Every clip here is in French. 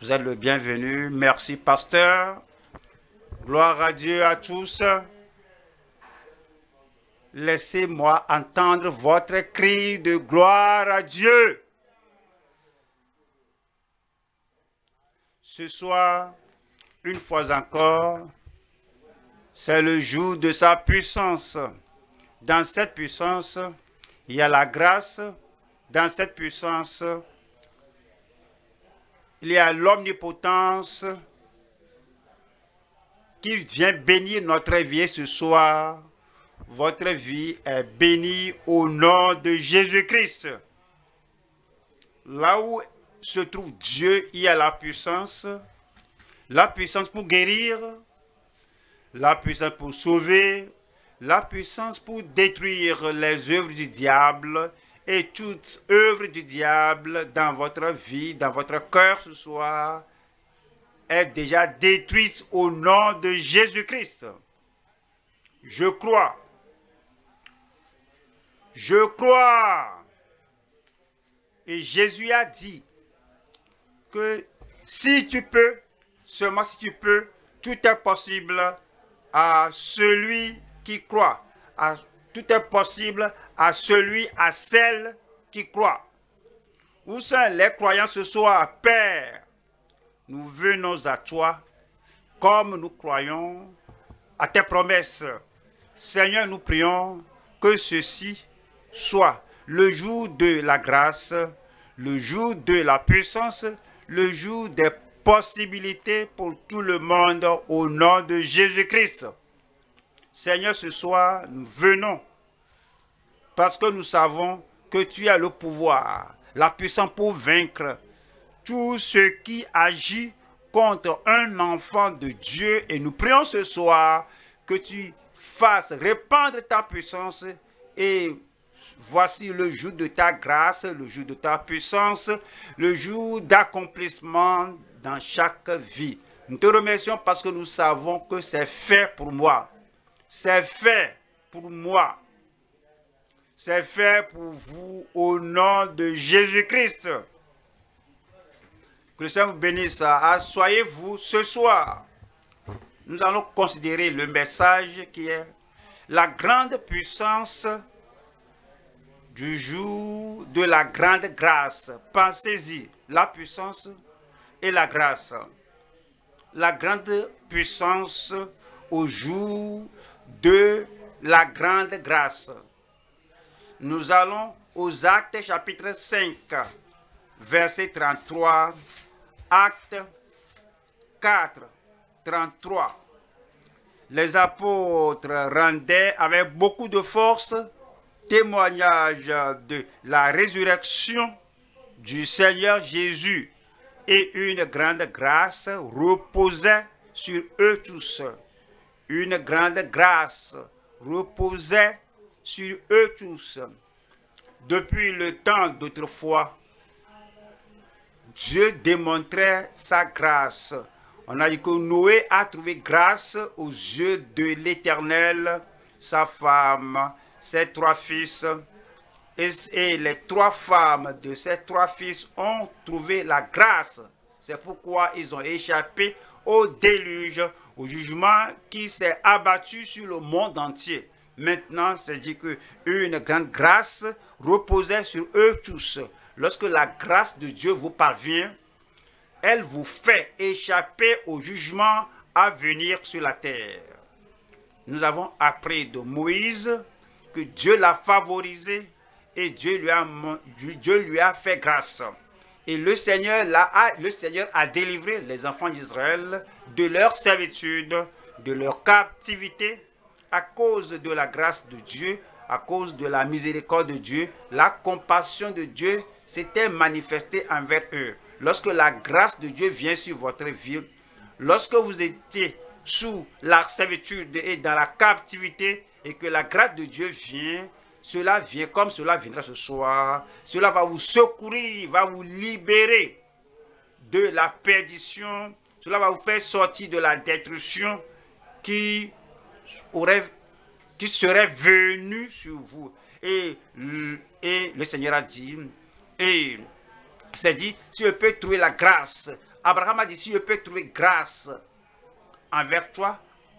Vous êtes le bienvenu. Merci, pasteur. Gloire à Dieu à tous. Laissez-moi entendre votre cri de gloire à Dieu. Ce soir, une fois encore, c'est le jour de sa puissance. Dans cette puissance, il y a la grâce. Dans cette puissance, il y a l'omnipotence qui vient bénir notre vie ce soir. Votre vie est bénie au nom de Jésus-Christ. Là où se trouve Dieu, il y a la puissance pour guérir, la puissance pour sauver, la puissance pour détruire les œuvres du diable et toute œuvre du diable dans votre vie, dans votre cœur ce soir, est déjà détruite au nom de Jésus-Christ. Je crois. Je crois. Et Jésus a dit que si tu peux, seulement si tu peux, tout est possible à celui qui croit. Tout est possible à celui, à celle qui croit. Où sont les croyants ce soir, Père? Nous venons à toi comme nous croyons à tes promesses. Seigneur, nous prions que ceci soit le jour de la grâce, le jour de la puissance, le jour des possibilités pour tout le monde au nom de Jésus-Christ. Seigneur, ce soir, nous venons parce que nous savons que tu as le pouvoir, la puissance pour vaincre tout ce qui agit contre un enfant de Dieu. Et nous prions ce soir que tu fasses répandre ta puissance. Et voici le jour de ta grâce, le jour de ta puissance, le jour d'accomplissement dans chaque vie. Nous te remercions parce que nous savons que c'est fait pour moi. C'est fait pour moi. C'est fait pour vous au nom de Jésus-Christ. Que le Seigneur vous bénisse. Asseyez-vous ce soir. Nous allons considérer le message qui est la grande puissance du jour de la grande grâce. Pensez-y, la puissance et la grâce. La grande puissance au jour de la grande grâce. Nous allons aux Actes chapitre 5, verset 33. Actes 4, 33. Les apôtres rendaient avec beaucoup de force témoignage de la résurrection du Seigneur Jésus, et une grande grâce reposait sur eux tous. Une grande grâce reposait sur eux tous. Depuis le temps d'autrefois, Dieu démontrait sa grâce. On a dit que Noé a trouvé grâce aux yeux de l'Éternel, sa femme, ses 3 fils. Et les 3 femmes de ces 3 fils ont trouvé la grâce. C'est pourquoi ils ont échappé au déluge, au jugement qui s'est abattu sur le monde entier. Maintenant, c'est dit qu'une grande grâce reposait sur eux tous. Lorsque la grâce de Dieu vous parvient, elle vous fait échapper au jugement à venir sur la terre. Nous avons appris de Moïse que Dieu l'a favorisé et Dieu lui a fait grâce. Et le Seigneur a délivré les enfants d'Israël de leur servitude, de leur captivité, à cause de la grâce de Dieu, à cause de la miséricorde de Dieu. La compassion de Dieu s'était manifestée envers eux. Lorsque la grâce de Dieu vient sur votre vie, lorsque vous étiez sous la servitude et dans la captivité, et que la grâce de Dieu vient, cela vient comme cela viendra ce soir. Cela va vous secourir, va vous libérer de la perdition. Cela va vous faire sortir de la destruction qui serait venue sur vous. Et le Seigneur a dit, et s'est dit, si je peux trouver la grâce Abraham a dit, si je peux trouver grâce envers toi,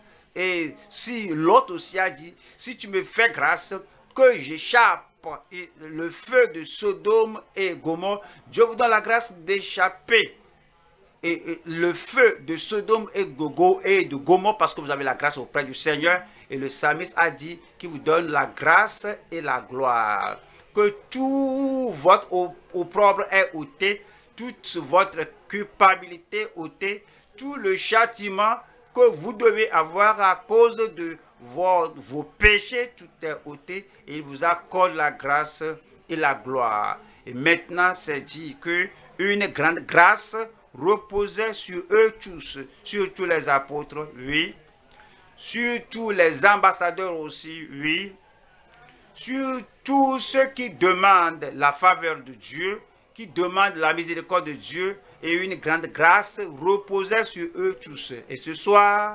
et si l'autre aussi a dit, si tu me fais grâce, que j'échappe le feu de Sodome et Gomorrhe, Dieu vous donne la grâce d'échapper et le feu de Sodome et de Gomorrhe, parce que vous avez la grâce auprès du Seigneur. Et le psalmiste a dit qu'il vous donne la grâce et la gloire. Que tout votre opprobre est ôté, toute votre culpabilité ôtée, tout le châtiment que vous devez avoir à cause de vos péchés, tout est ôté, et il vous accorde la grâce et la gloire. Et maintenant, c'est dit que une grande grâce reposait sur eux tous, sur tous les apôtres, oui, sur tous les ambassadeurs aussi, oui, sur tous ceux qui demandent la faveur de Dieu, qui demandent la miséricorde de Dieu, et une grande grâce reposait sur eux tous. Et ce soir,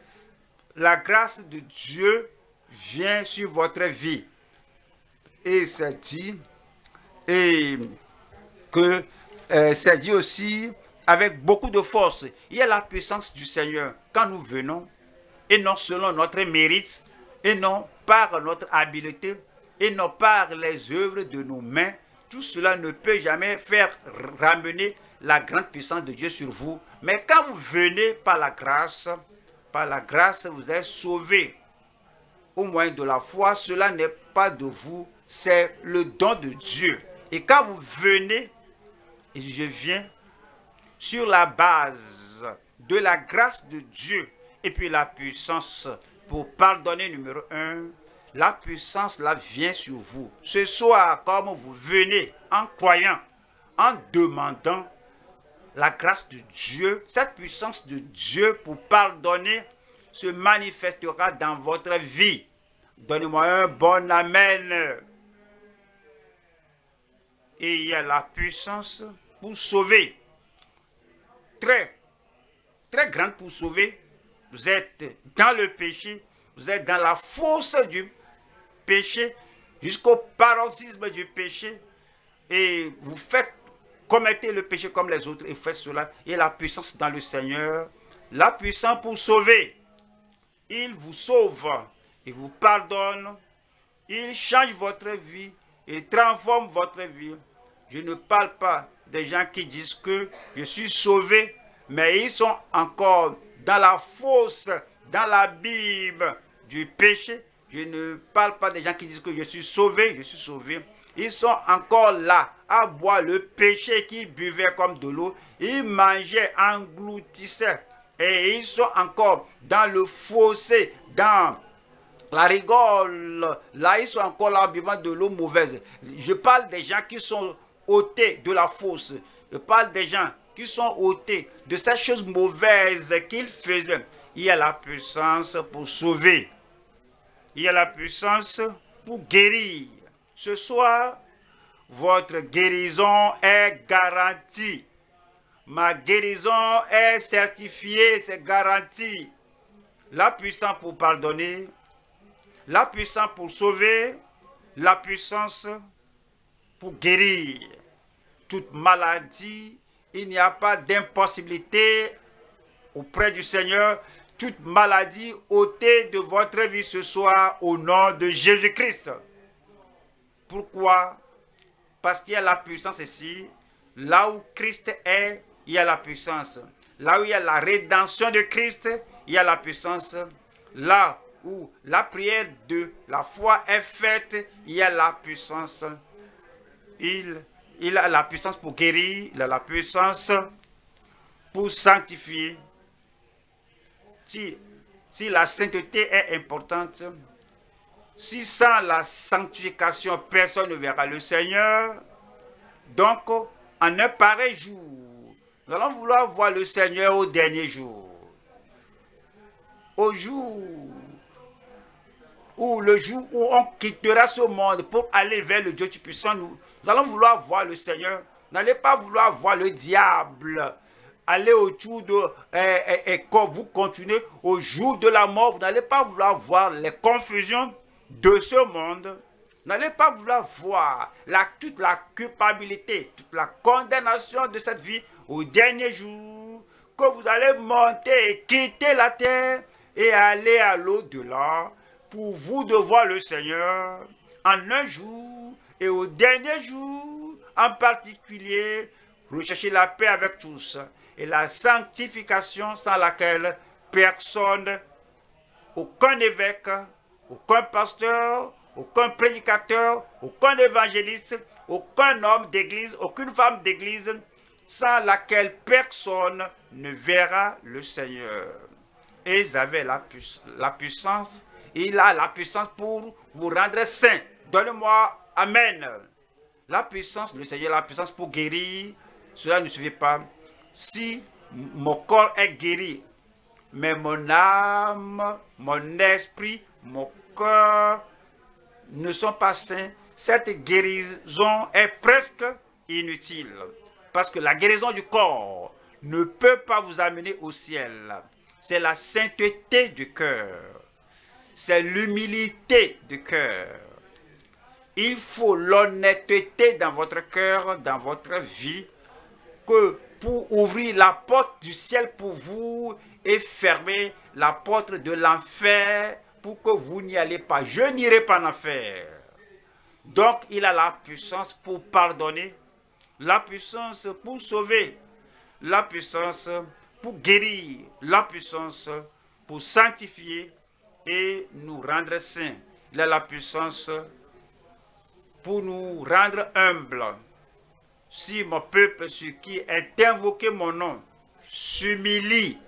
la grâce de Dieu vient sur votre vie. Et c'est dit, et que c'est dit aussi avec beaucoup de force. Il y a la puissance du Seigneur quand nous venons, et non selon notre mérite, et non par notre habileté, et non par les œuvres de nos mains. Tout cela ne peut jamais faire ramener la grande puissance de Dieu sur vous. Mais quand vous venez par la grâce vous êtes sauvés. Au moyen de la foi, cela n'est pas de vous, c'est le don de Dieu. Et quand vous venez, et je viens sur la base de la grâce de Dieu, et puis la puissance pour pardonner numéro 1, la puissance là vient sur vous. Ce soir, comme vous venez en croyant, en demandant la grâce de Dieu, cette puissance de Dieu pour pardonner se manifestera dans votre vie. Donnez-moi un bon amen. Et il y a la puissance pour sauver. Très grande pour sauver. Vous êtes dans le péché, vous êtes dans la fosse du péché, jusqu'au paroxysme du péché, et vous commettez le péché comme les autres, et vous faites cela. Il y a la puissance dans le Seigneur, la puissance pour sauver. Il vous sauve, il vous pardonne, il change votre vie, il transforme votre vie. Je ne parle pas des gens qui disent que je suis sauvé, mais ils sont encore dans la fosse, dans l'abîme du péché. Je ne parle pas des gens qui disent que je suis sauvé, Ils sont encore là à boire le péché qu'ils buvaient comme de l'eau. Ils mangeaient, engloutissaient. Et ils sont encore dans le fossé, dans la rigole. Là, ils sont encore là buvant de l'eau mauvaise. Je parle des gens qui sont ôtés de la fosse. Je parle des gens qui sont ôtés de ces choses mauvaises qu'ils faisaient. Il y a la puissance pour sauver. Il y a la puissance pour guérir. Ce soir, votre guérison est garantie. Ma guérison est certifiée, c'est garanti. La puissance pour pardonner, la puissance pour sauver, la puissance pour guérir. Toute maladie, il n'y a pas d'impossibilité auprès du Seigneur. Toute maladie ôtée de votre vie ce soir au nom de Jésus-Christ. Pourquoi? Parce qu'il y a la puissance ici. Là où Christ est, il y a la puissance. Là où il y a la rédemption de Christ, il y a la puissance. Là où la prière de la foi est faite, il y a la puissance. Il a la puissance pour guérir, il a la puissance pour sanctifier. Si la sainteté est importante, si sans la sanctification, personne ne verra le Seigneur, donc en un pareil jour, nous allons vouloir voir le Seigneur au dernier jour. Au jour où on quittera ce monde pour aller vers le Dieu Tout-Puissant, nous allons vouloir voir le Seigneur. N'allez pas vouloir voir le diable. Allez autour de... Et quand vous continuez au jour de la mort, vous n'allez pas vouloir voir les confusions de ce monde. N'allez pas vouloir voir toute la culpabilité, toute la condamnation de cette vie au dernier jour. que vous allez monter et quitter la terre et aller à l'au-delà pour vous de voir le Seigneur en un jour et au dernier jour en particulier, rechercher la paix avec tous et la sanctification sans laquelle personne, aucun évêque, aucun pasteur, aucun prédicateur, aucun évangéliste, aucun homme d'église, aucune femme d'église, sans laquelle personne ne verra le Seigneur. Et ils avaient la puissance, il a la puissance pour vous rendre saint. Donne-moi, amen. La puissance, le Seigneur a la puissance pour guérir. Cela ne suffit pas. Si mon corps est guéri, mais mon âme, mon esprit, mon cœur ne sont pas sains, cette guérison est presque inutile. Parce que la guérison du corps ne peut pas vous amener au ciel. C'est la sainteté du cœur. C'est l'humilité du cœur. Il faut l'honnêteté dans votre cœur, dans votre vie, que pour ouvrir la porte du ciel pour vous et fermer la porte de l'enfer pour que vous n'y allez pas. Je n'irai pas en enfer. Donc, il a la puissance pour pardonner, la puissance pour sauver, la puissance pour guérir, la puissance pour sanctifier et nous rendre saints. Il a la puissance pour nous rendre humbles. Si mon peuple, sur qui est invoqué mon nom, s'humilie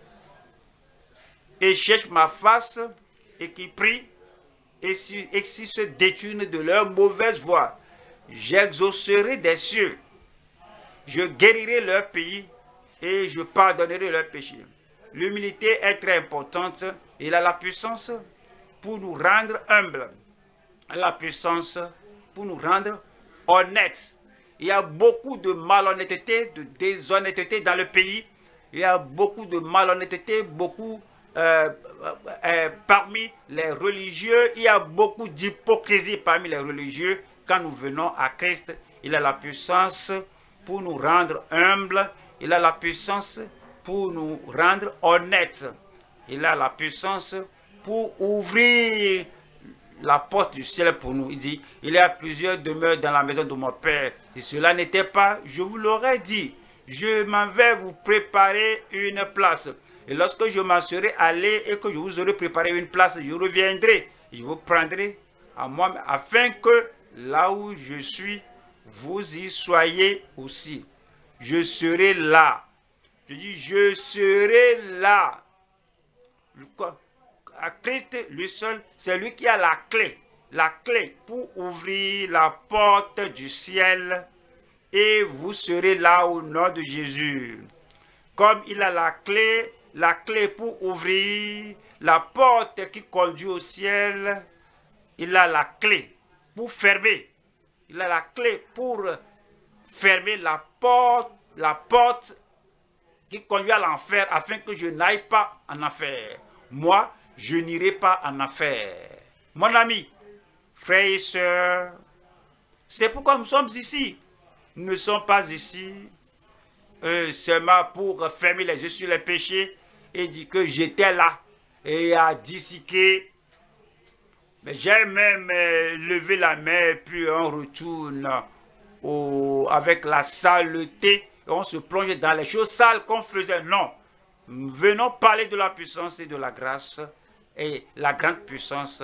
et cherche ma face et qui prie, et si se détournent de leur mauvaise voie, j'exaucerai des cieux, je guérirai leur pays et je pardonnerai leurs péchés. L'humilité est très importante. Il a la puissance pour nous rendre humbles. Il a la puissance pour nous rendre honnêtes. Il y a beaucoup de malhonnêteté, de déshonnêteté dans le pays. Il y a beaucoup de malhonnêteté, parmi les religieux. Il y a beaucoup d'hypocrisie parmi les religieux. Quand nous venons à Christ, il a la puissance pour nous rendre humbles. Il a la puissance pour nous rendre honnêtes. Il a la puissance pour ouvrir la porte du ciel pour nous. Il dit, il y a plusieurs demeures dans la maison de mon Père. Si cela n'était pas, je vous l'aurais dit. Je m'en vais vous préparer une place. Et lorsque je m'en serai allé et que je vous aurai préparé une place, je reviendrai. Je vous prendrai à moi, afin que là où je suis, vous y soyez aussi. Je serai là. Je dis, je serai là. À Christ, lui seul, c'est lui qui a la clé pour ouvrir la porte du ciel et vous serez là au nom de Jésus. Comme il a la clé pour ouvrir la porte qui conduit au ciel, il a la clé pour fermer. Il a la clé pour fermer la porte qui conduit à l'enfer afin que je n'aille pas en enfer. Moi, je n'irai pas en enfer. Mon ami, frères et sœurs, c'est pourquoi nous sommes ici. Nous ne sommes pas ici seulement pour fermer les yeux sur les péchés et dire que j'étais là et à disséquer. Mais j'ai même levé la main puis on retourne avec la saleté et on se plonge dans les choses sales qu'on faisait. Non, nous venons parler de la puissance et de la grâce et la grande puissance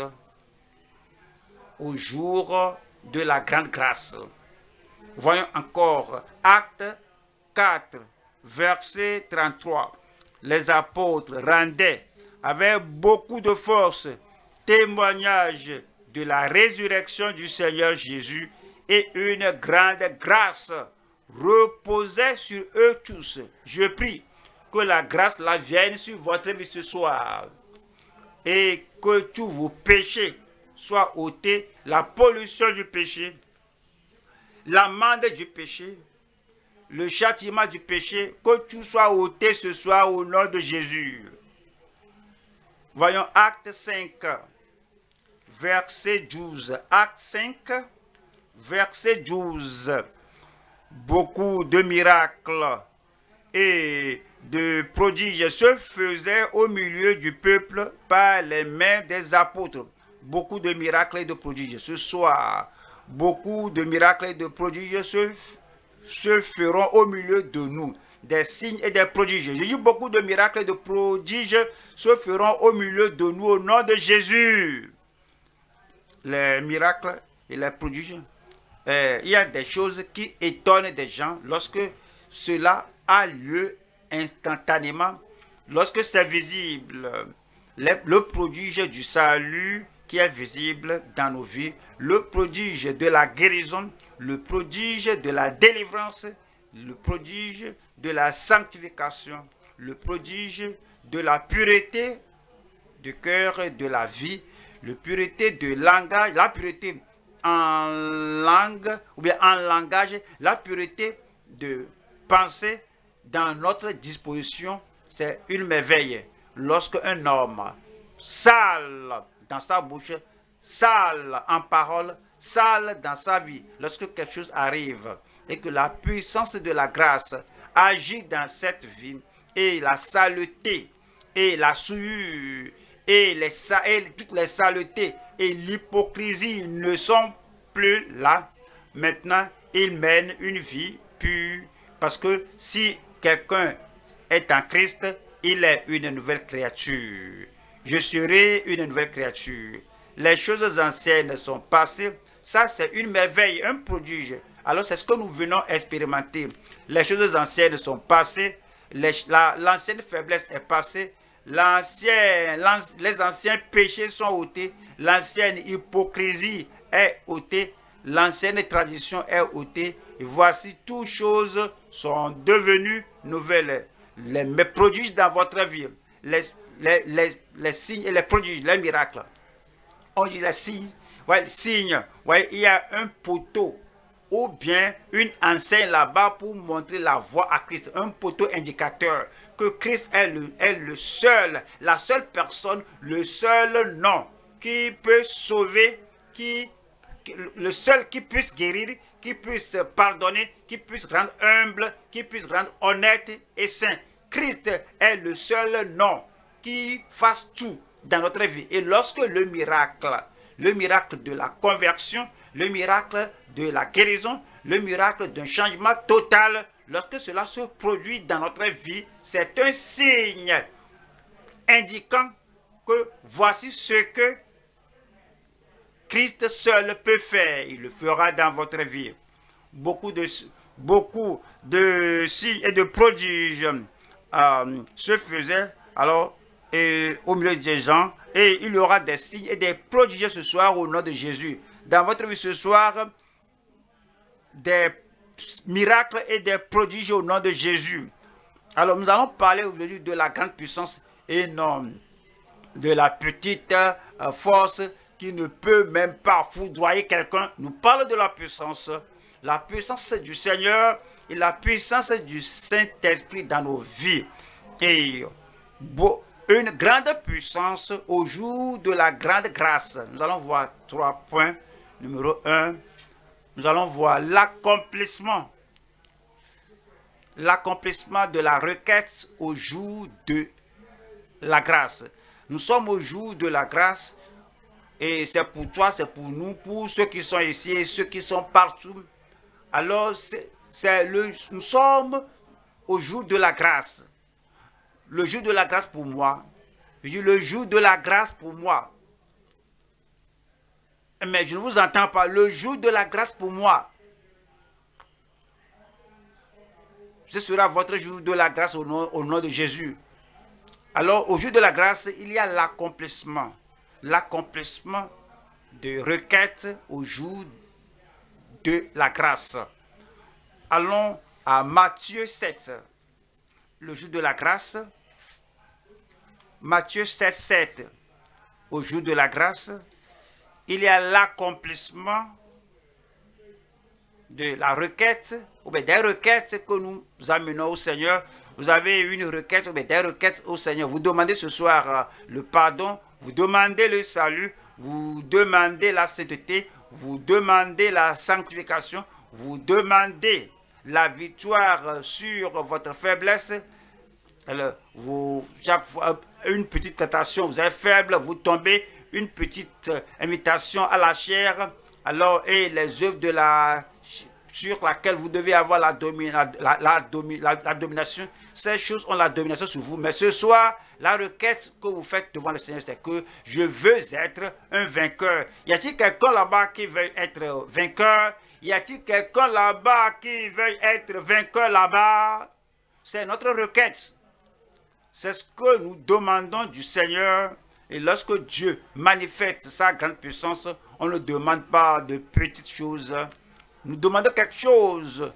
au jour de la grande grâce. Voyons encore Acte 4, verset 33. Les apôtres rendaient avec beaucoup de force témoignage de la résurrection du Seigneur Jésus et une grande grâce reposait sur eux tous. Je prie que la grâce la vienne sur votre vie ce soir et que tous vos péchés soient ôtés, la pollution du péché, l'amende du péché, le châtiment du péché, que tout soit ôté ce soir au nom de Jésus. Voyons Acte 5, verset 12. Acte 5, verset 12. Beaucoup de miracles et de prodiges se faisaient au milieu du peuple par les mains des apôtres. Beaucoup de miracles et de prodiges. Ce soir, beaucoup de miracles et de prodiges se feront au milieu de nous. Des signes et des prodiges. J'ai dit beaucoup de miracles et de prodiges se feront au milieu de nous au nom de Jésus. Les miracles et les prodiges. Il y a des choses qui étonnent des gens lorsque cela a lieu instantanément, lorsque c'est visible. Le prodige du salut qui est visible dans nos vies, le prodige de la guérison, le prodige de la délivrance, le prodige de la sanctification, le prodige de la pureté du cœur et de la vie, la pureté de langage, la pureté en langue ou bien en langage, la pureté de pensée dans notre disposition, c'est une merveille. Lorsque un homme sale dans sa bouche, sale en parole, sale dans sa vie, lorsque quelque chose arrive et que la puissance de la grâce agit dans cette vie et la saleté et la souillure et toutes les saletés et l'hypocrisie ne sont plus là. Maintenant, il mène une vie pure parce que si quelqu'un est en Christ, il est une nouvelle créature. Je serai une nouvelle créature. Les choses anciennes sont passées. Ça, c'est une merveille, un prodige. Alors, c'est ce que nous venons expérimenter. Les choses anciennes sont passées. L'ancienne faiblesse est passée. Les anciens péchés sont ôtés. L'ancienne hypocrisie est ôtée. L'ancienne tradition est ôtée. Et voici, toutes choses sont devenues nouvelles. Les prodiges dans votre vie, les signes et les prodiges, les miracles. On dit les signes. Ouais, signes. Ouais, il y a un poteau ou bien une enseigne là-bas pour montrer la voie à Christ. Un poteau indicateur que Christ est le seul, la seule personne, le seul nom qui peut sauver, le seul qui puisse guérir, qui puisse pardonner, qui puisse rendre humble, qui puisse rendre honnête et saint. Christ est le seul nom qui fasse tout dans notre vie. Et lorsque le miracle de la conversion, le miracle de la guérison, le miracle d'un changement total, lorsque cela se produit dans notre vie, c'est un signe indiquant que voici ce que Christ seul peut faire. Il le fera dans votre vie. Beaucoup de signes et de prodiges se faisaient alors au milieu des gens, et il y aura des signes et des prodiges ce soir au nom de Jésus. Dans votre vie ce soir, des miracles et des prodiges au nom de Jésus. Alors nous allons parler aujourd'hui de la grande puissance et non de la petite force qui ne peut même pas foudroyer quelqu'un. Nous parlons de la puissance du Seigneur et la puissance du Saint-Esprit dans nos vies. Et une grande puissance au jour de la grande grâce. Nous allons voir 3 points. Numéro 1, nous allons voir l'accomplissement de la requête au jour de la grâce. Nous sommes au jour de la grâce et c'est pour toi, c'est pour nous, pour ceux qui sont ici et ceux qui sont partout. Alors, nous sommes au jour de la grâce. Le jour de la grâce pour moi. Je dis le jour de la grâce pour moi. Mais je ne vous entends pas. Le jour de la grâce pour moi. Ce sera votre jour de la grâce au nom de Jésus. Alors, au jour de la grâce, il y a l'accomplissement. L'accomplissement de requêtes au jour de la grâce. Allons à Matthieu 7. Le jour de la grâce. Matthieu 7, 7. Au jour de la grâce, il y a l'accomplissement de la requête, ou bien des requêtes que nous amenons au Seigneur. Vous avez une requête, ou bien des requêtes au Seigneur. Vous demandez ce soir le pardon, vous demandez le salut, vous demandez la sainteté, vous demandez la sanctification, vous demandez la victoire sur votre faiblesse. Alors, chaque fois, une petite tentation, vous êtes faible, vous tombez, une petite invitation à la chair, alors, et les œuvres de sur laquelle vous devez avoir la domination, ces choses ont la domination sur vous. Mais ce soir, la requête que vous faites devant le Seigneur, c'est que je veux être un vainqueur. Y a-t-il quelqu'un là-bas qui veut être vainqueur? Y a-t-il quelqu'un là-bas qui veut être vainqueur là-bas? C'est notre requête. C'est ce que nous demandons du Seigneur. Et lorsque Dieu manifeste sa grande puissance, on ne demande pas de petites choses. Nous demandons quelque chose.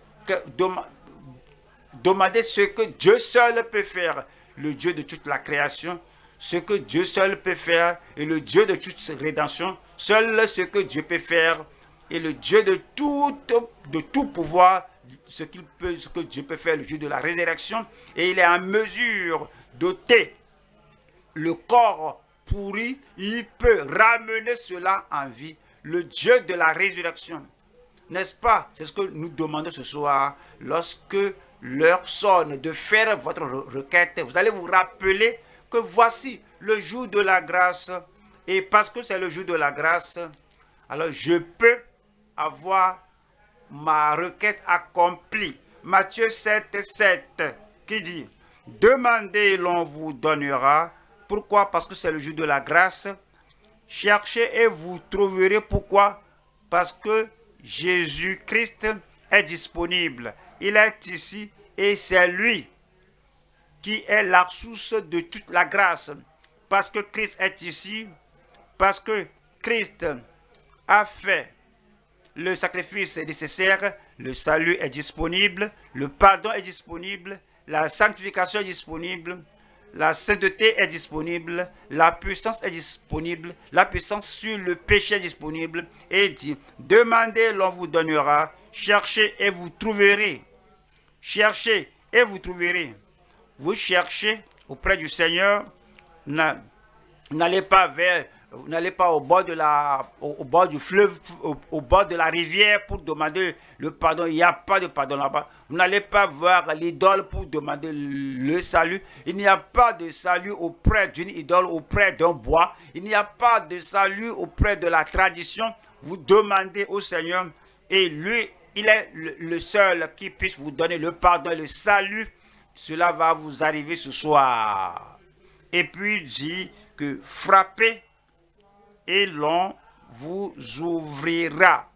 Demandez ce que Dieu seul peut faire. Le Dieu de toute la création. Ce que Dieu seul peut faire. Et le Dieu de toute rédemption. Seul ce que Dieu peut faire. Et le Dieu de tout pouvoir. Ce que Dieu peut faire, le Dieu de la résurrection. Et il est en mesure d'ôter le corps pourri. Il peut ramener cela en vie. Le Dieu de la résurrection. N'est-ce pas? C'est ce que nous demandons ce soir. Lorsque l'heure sonne de faire votre requête, vous allez vous rappeler que voici le jour de la grâce. Et parce que c'est le jour de la grâce, alors je peux avoir ma requête accomplie. Matthieu 7, 7 qui dit: demandez et l'on vous donnera. Pourquoi? Parce que c'est le jour de la grâce. Cherchez et vous trouverez. Pourquoi? Parce que Jésus-Christ est disponible. Il est ici et c'est lui qui est la source de toute la grâce. Parce que Christ est ici, parce que Christ a fait le sacrifice nécessaire, le salut est disponible, le pardon est disponible, la sanctification est disponible, la sainteté est disponible, la puissance est disponible, la puissance sur le péché est disponible. Et dit: demandez, l'on vous donnera, cherchez et vous trouverez. Cherchez et vous trouverez. Vous cherchez auprès du Seigneur, n'allez pas au bord du fleuve, au bord de la rivière pour demander le pardon. Il n'y a pas de pardon là-bas. Vous n'allez pas voir l'idole pour demander le salut. Il n'y a pas de salut auprès d'une idole, auprès d'un bois. Il n'y a pas de salut auprès de la tradition. Vous demandez au Seigneur et lui, il est le seul qui puisse vous donner le pardon et le salut. Cela va vous arriver ce soir. Et puis dit que frappez et l'on vous ouvrira.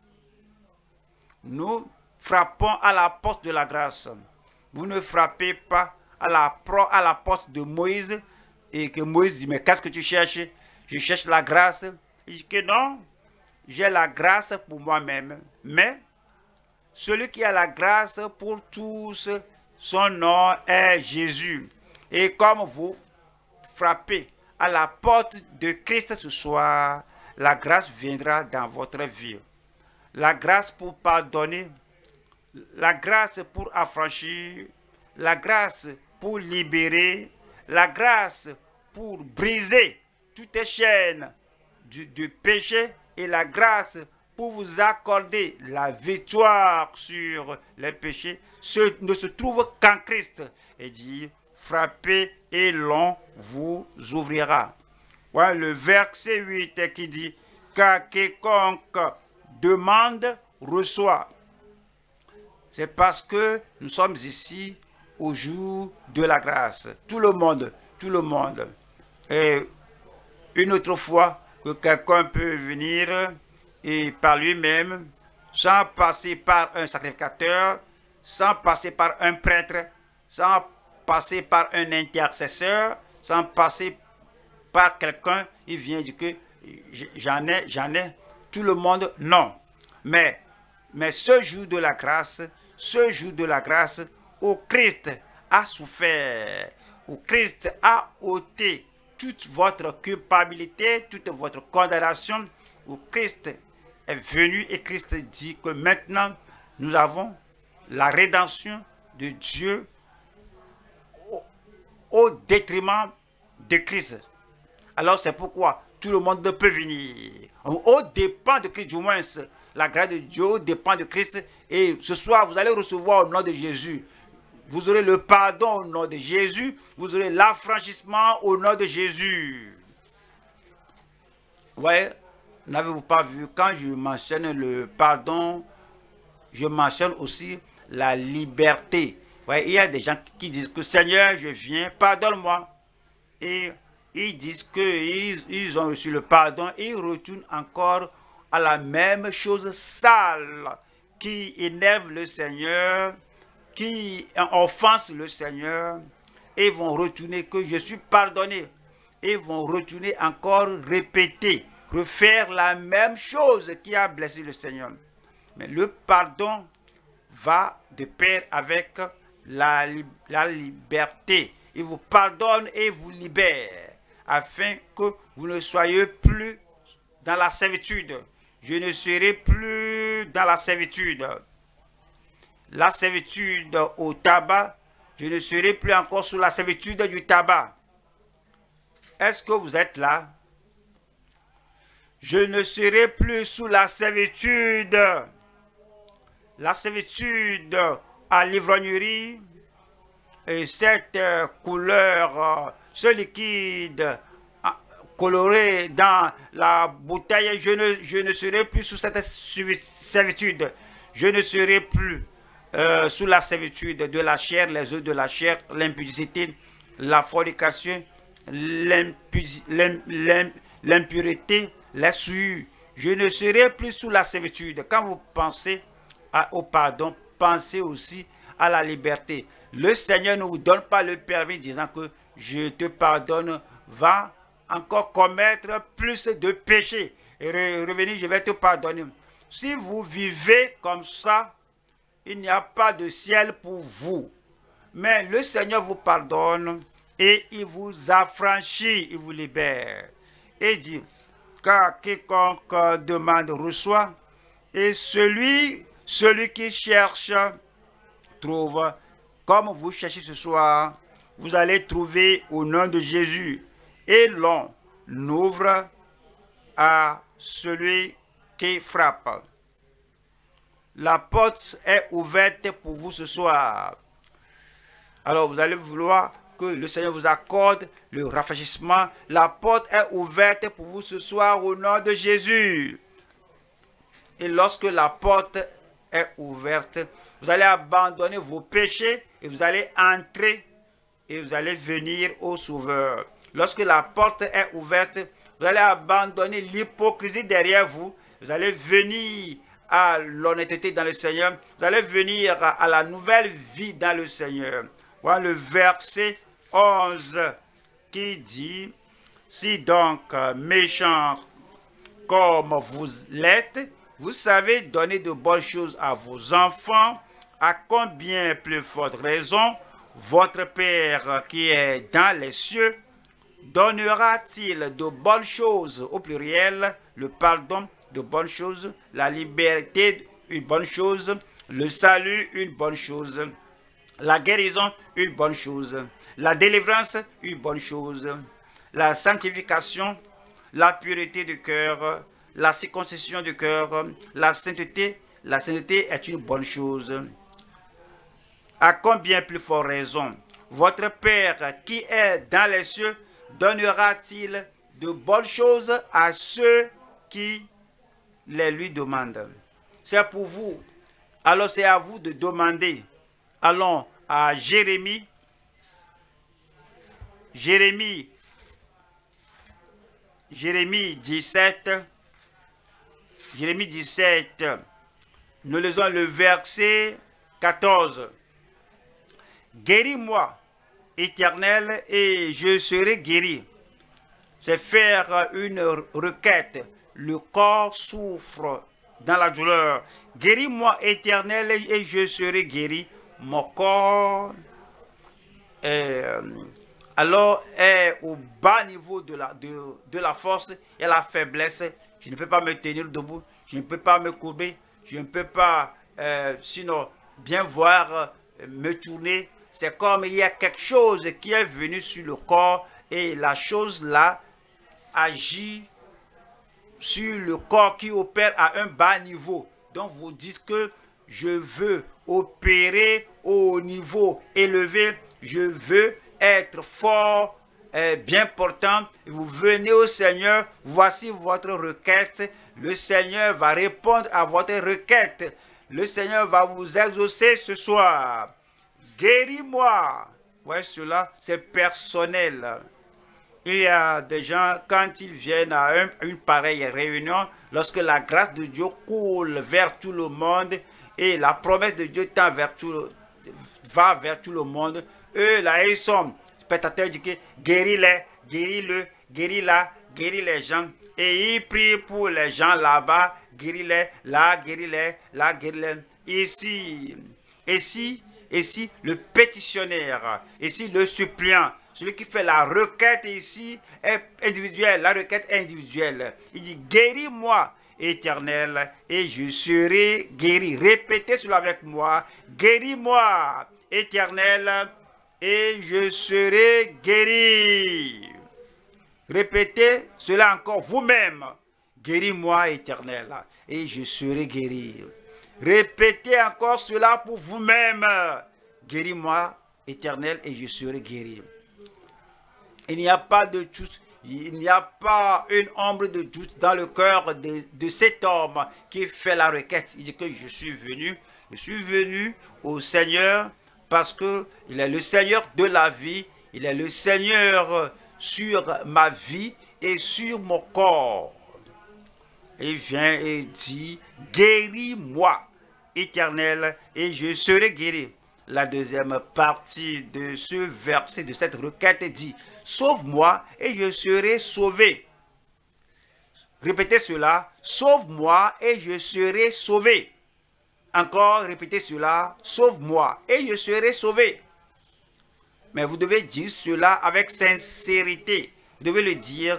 Nous frappons à la porte de la grâce. Vous ne frappez pas à la porte de Moïse et que Moïse dit: mais qu'est-ce que tu cherches? Je cherche la grâce. Il dit que non, j'ai la grâce pour moi-même. Mais celui qui a la grâce pour tous, son nom est Jésus. Et comme vous frappez à la porte de Christ ce soir, la grâce viendra dans votre vie. La grâce pour pardonner, la grâce pour affranchir, la grâce pour libérer, la grâce pour briser toutes les chaînes du péché et la grâce pour vous accorder la victoire sur les péchés ne se trouve qu'en Christ. Et dit: frappez et l'on vous ouvrira. Ouais, le verset 8 qui dit: car quiconque demande reçoit. C'est parce que nous sommes ici au jour de la grâce. Tout le monde. Et une autre fois que quelqu'un peut venir et par lui-même, sans passer par un sacrificateur, sans passer par un prêtre, sans passer par un intercesseur, sans passer par quelqu'un, il vient dire que j'en ai, tout le monde, non. Mais ce jour de la grâce, où Christ a souffert, où Christ a ôté toute votre culpabilité, toute votre condamnation, où Christ est venu et Christ dit que maintenant nous avons la rédemption de Dieu au détriment de Christ. Alors c'est pourquoi tout le monde peut venir. Au dépend de Christ, du moins la grâce de Dieu dépend de Christ. Et ce soir, vous allez recevoir au nom de Jésus. vous aurez le pardon au nom de Jésus, vous aurez l'affranchissement au nom de Jésus. Vous voyez, n'avez-vous pas vu, quand je mentionne le pardon, je mentionne aussi la liberté. Vous voyez, il y a des gens qui disent que Seigneur, je viens, pardonne-moi. Et ils disent qu'ils ont reçu le pardon et ils retournent encore à la même chose sale qui énerve le Seigneur, qui offense le Seigneur, et vont retourner que je suis pardonné. Et vont retourner encore répéter, refaire la même chose qui a blessé le Seigneur. Mais le pardon va de pair avec la liberté. Il vous pardonne et vous libère, afin que vous ne soyez plus dans la servitude. Je ne serai plus dans la servitude. La servitude au tabac, je ne serai plus encore sous la servitude du tabac. Est-ce que vous êtes là? Je ne serai plus sous la servitude. La servitude à l'ivrognerie, et cette couleur, ce liquide coloré dans la bouteille, je ne serai plus sous cette servitude. Je ne serai plus sous la servitude de la chair, les œufs de la chair, l'impudicité, la fornication, l'impureté, la souillure. Je ne serai plus sous la servitude. Quand vous pensez au pardon, pensez aussi à la liberté. Le Seigneur ne vous donne pas le permis disant que je te pardonne, va encore commettre plus de péchés. Et revenir, je vais te pardonner. Si vous vivez comme ça, il n'y a pas de ciel pour vous. Mais le Seigneur vous pardonne et il vous affranchit, il vous libère. Et dit, car quiconque demande reçoit, et celui qui cherche trouve. Comme vous cherchez ce soir, vous allez trouver au nom de Jésus. Et l'on ouvre à celui qui frappe. La porte est ouverte pour vous ce soir. Alors vous allez vouloir que le Seigneur vous accorde le rafraîchissement. La porte est ouverte pour vous ce soir au nom de Jésus. Et lorsque la porte est ouverte, vous allez abandonner vos péchés et vous allez entrer et vous allez venir au Sauveur. Lorsque la porte est ouverte, vous allez abandonner l'hypocrisie derrière vous. Vous allez venir à l'honnêteté dans le Seigneur. Vous allez venir à la nouvelle vie dans le Seigneur. Voilà le verset 11 qui dit, si donc méchants comme vous l'êtes, vous savez donner de bonnes choses à vos enfants, à combien plus forte raison votre Père qui est dans les cieux donnera-t-il de bonnes choses, au pluriel, le pardon, de bonnes choses, la liberté, une bonne chose, le salut, une bonne chose, la guérison, une bonne chose, la délivrance, une bonne chose, la sanctification, la pureté du cœur, la circoncision du cœur, la sainteté est une bonne chose. À combien plus forte raison, votre Père qui est dans les cieux donnera-t-il de bonnes choses à ceux qui les lui demandent? C'est pour vous. Alors c'est à vous de demander. Allons à Jérémie. Jérémie 17. Jérémie 17. Nous lisons le verset 14. Guéris-moi, Éternel, et je serai guéri. C'est faire une requête. Le corps souffre dans la douleur. Guéris-moi, Éternel, et je serai guéri. Mon corps alors est au bas niveau de la force et la faiblesse. Je ne peux pas me tenir debout. Je ne peux pas me courber. Je ne peux pas, sinon, bien voir, me tourner. C'est comme il y a quelque chose qui est venu sur le corps et la chose là agit sur le corps qui opère à un bas niveau. Donc vous dites que je veux opérer au niveau élevé, je veux être fort, bien portant. Vous venez au Seigneur, voici votre requête. Le Seigneur va répondre à votre requête. Le Seigneur va vous exaucer ce soir. Guéris-moi. Ouais, cela, c'est personnel. Il y a des gens, quand ils viennent à une pareille réunion, lorsque la grâce de Dieu coule vers tout le monde et la promesse de Dieu va vers tout le monde, eux, là, ils sont spectateurs du que guéris-les, guéris-le, guéris-la, guéris les gens. Et ils prient pour les gens là-bas, guéris-les, là, guéris-les, là, guéris-les. Ici, le pétitionnaire, ici, le suppliant, celui qui fait la requête ici est individuelle, la requête est individuelle. Il dit, guéris-moi, Éternel, et je serai guéri. Répétez cela avec moi. Guéris-moi, Éternel, et je serai guéri. Répétez cela encore vous-même. Guéris-moi, Éternel, et je serai guéri. Répétez encore cela pour vous-même. Guéris-moi, Éternel, et je serai guéri. Il n'y a pas de doute, il n'y a pas une ombre de doute dans le cœur de cet homme qui fait la requête. Il dit que je suis venu au Seigneur parce qu'il est le Seigneur de la vie, il est le Seigneur sur ma vie et sur mon corps. Il vient et dit, guéris-moi, Éternel, et je serai guéri. La deuxième partie de ce verset, de cette requête dit, sauve-moi et je serai sauvé. Répétez cela, sauve-moi et je serai sauvé. Encore, répétez cela, sauve-moi et je serai sauvé. Mais vous devez dire cela avec sincérité. Vous devez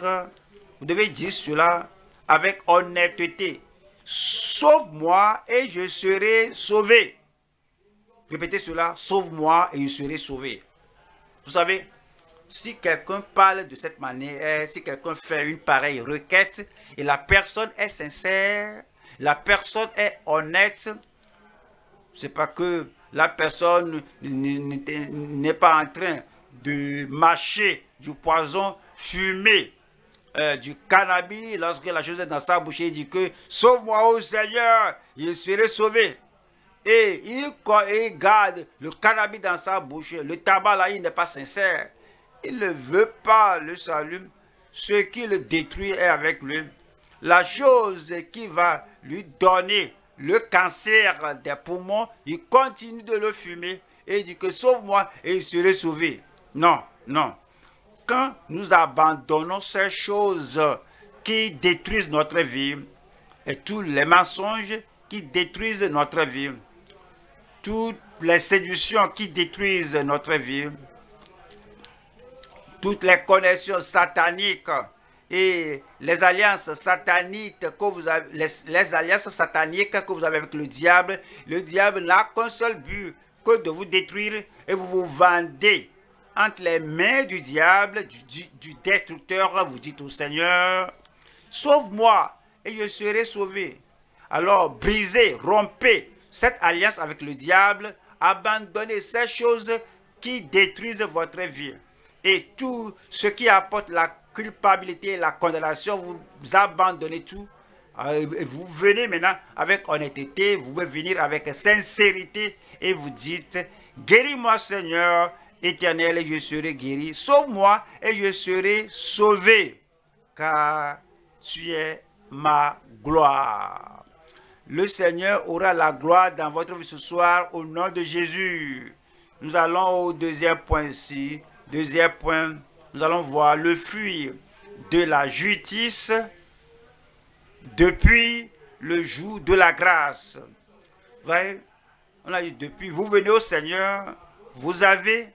dire cela avec honnêteté. Sauve-moi et je serai sauvé. Répétez cela, sauve-moi et je serai sauvé. Vous savez, si quelqu'un parle de cette manière, si quelqu'un fait une pareille requête et la personne est sincère, la personne est honnête, c'est pas que la personne n'est pas en train de mâcher du poison fumé, du cannabis, lorsque la chose est dans sa bouche, il dit que sauve-moi au Seigneur, je serai sauvé. Et il garde le cannabis dans sa bouche, le tabac là, il n'est pas sincère. Il ne veut pas le salut. Ce qui le détruit est avec lui. La chose qui va lui donner le cancer des poumons, il continue de le fumer et il dit que sauve-moi et il serait sauvé. Non, non. Quand nous abandonnons ces choses qui détruisent notre vie, et tous les mensonges qui détruisent notre vie, toutes les séductions qui détruisent notre vie, toutes les connexions sataniques et les alliances sataniques que vous avez, les alliances sataniques que vous avez avec le diable n'a qu'un seul but, que de vous détruire, et vous vous vendez entre les mains du diable, du destructeur. Vous dites au Seigneur, sauve-moi et je serai sauvé. Alors brisez, rompez cette alliance avec le diable, abandonnez ces choses qui détruisent votre vie. Et tout ce qui apporte la culpabilité et la condamnation, vous abandonnez tout. Vous venez maintenant avec honnêteté, vous pouvez venir avec sincérité et vous dites, guéris-moi Seigneur, Éternel, et je serai guéri. Sauve-moi et je serai sauvé, car tu es ma gloire. Le Seigneur aura la gloire dans votre vie ce soir au nom de Jésus. Nous allons au deuxième point ici. Deuxième point, nous allons voir le fruit de la justice depuis le jour de la grâce. Vous voyez, on a dit depuis, vous venez au Seigneur, vous avez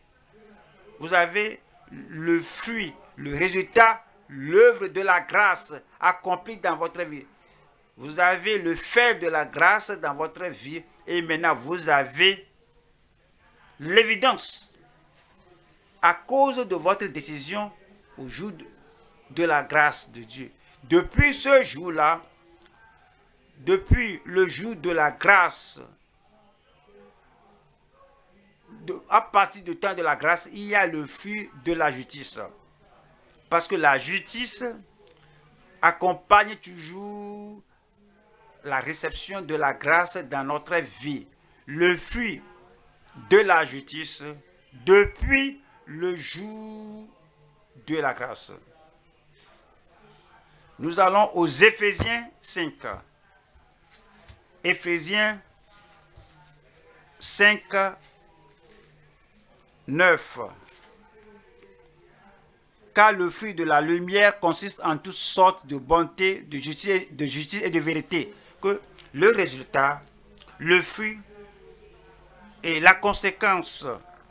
le fruit, le résultat, l'œuvre de la grâce accomplie dans votre vie. Vous avez le fait de la grâce dans votre vie et maintenant vous avez l'évidence à cause de votre décision au jour de la grâce de Dieu. Depuis ce jour-là, depuis le jour de la grâce, à partir du temps de la grâce, il y a le fruit de la justice. Parce que la justice accompagne toujours la réception de la grâce dans notre vie. Le fruit de la justice depuis le jour de la grâce. Nous allons aux Éphésiens 5. Éphésiens 5, 9. Car le fruit de la lumière consiste en toutes sortes de bonté, de justice et de vérité. Que le résultat, le fruit et la conséquence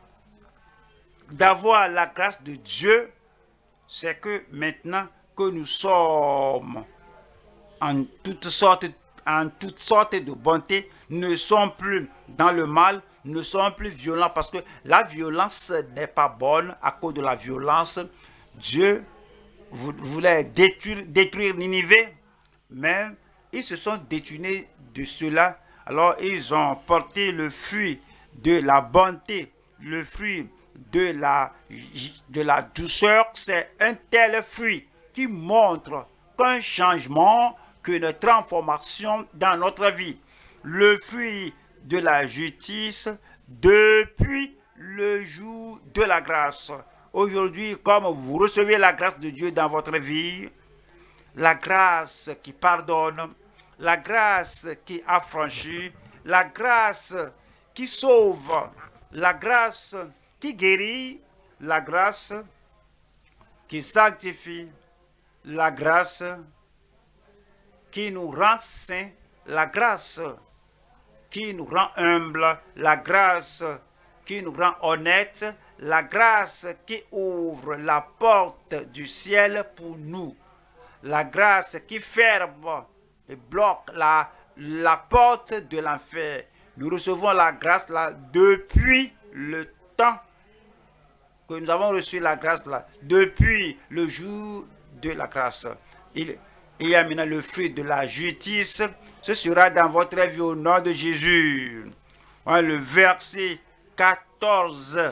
d'avoir la grâce de Dieu, c'est que maintenant que nous sommes en toutes sortes de bonté, ne sommes plus dans le mal, ne sommes plus violents, parce que la violence n'est pas bonne. À cause de la violence, Dieu voulait détruire Ninive, mais ils se sont détournés de cela. Alors ils ont porté le fruit de la bonté, le fruit de la douceur. C'est un tel fruit qui montre qu'un changement, qu'une transformation dans notre vie. Le fruit de la justice depuis le jour de la grâce. Aujourd'hui, comme vous recevez la grâce de Dieu dans votre vie, la grâce qui pardonne, la grâce qui affranchit, la grâce qui sauve, la grâce qui guérit, la grâce qui sanctifie, la grâce qui nous rend saints, la grâce qui nous rend humbles, la grâce qui nous rend honnêtes, la grâce qui ouvre la porte du ciel pour nous, la grâce qui ferme et bloque la porte de l'enfer. Nous recevons la grâce là depuis le temps que nous avons reçu la grâce là, depuis le jour de la grâce. Il y a maintenant le fruit de la justice. Ce sera dans votre vie au nom de Jésus. Le verset 14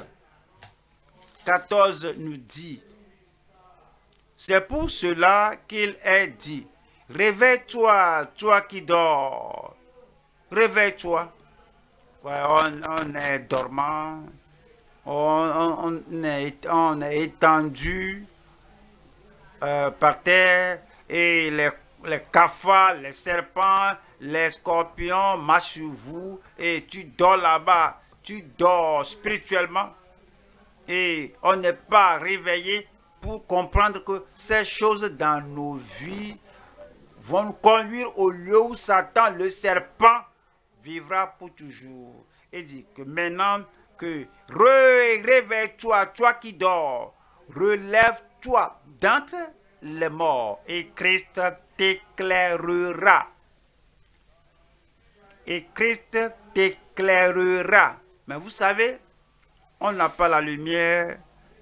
nous dit, c'est pour cela qu'il est dit, réveille-toi, toi qui dors. Réveille-toi. On est dormant, on est étendu par terre, et les cafards, les serpents, les scorpions marchent sur vous, et tu dors là-bas, tu dors spirituellement, et on n'est pas réveillé pour comprendre que ces choses dans nos vies vont nous conduire au lieu où Satan, le serpent, vivra pour toujours. Et dit que maintenant que réveille-toi, toi qui dors, relève-toi d'entre les morts, et Christ t'éclairera. Et Christ t'éclairera. Mais vous savez, on n'a pas la lumière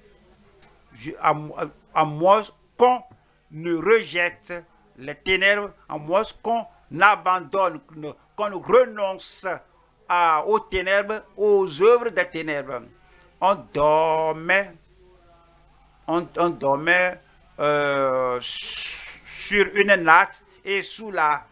à moins qu'on ne rejette les ténèbres, à moins qu'on abandonne, qu'on renonce aux ténèbres, aux œuvres des ténèbres. On dormait sur une natte, et sous la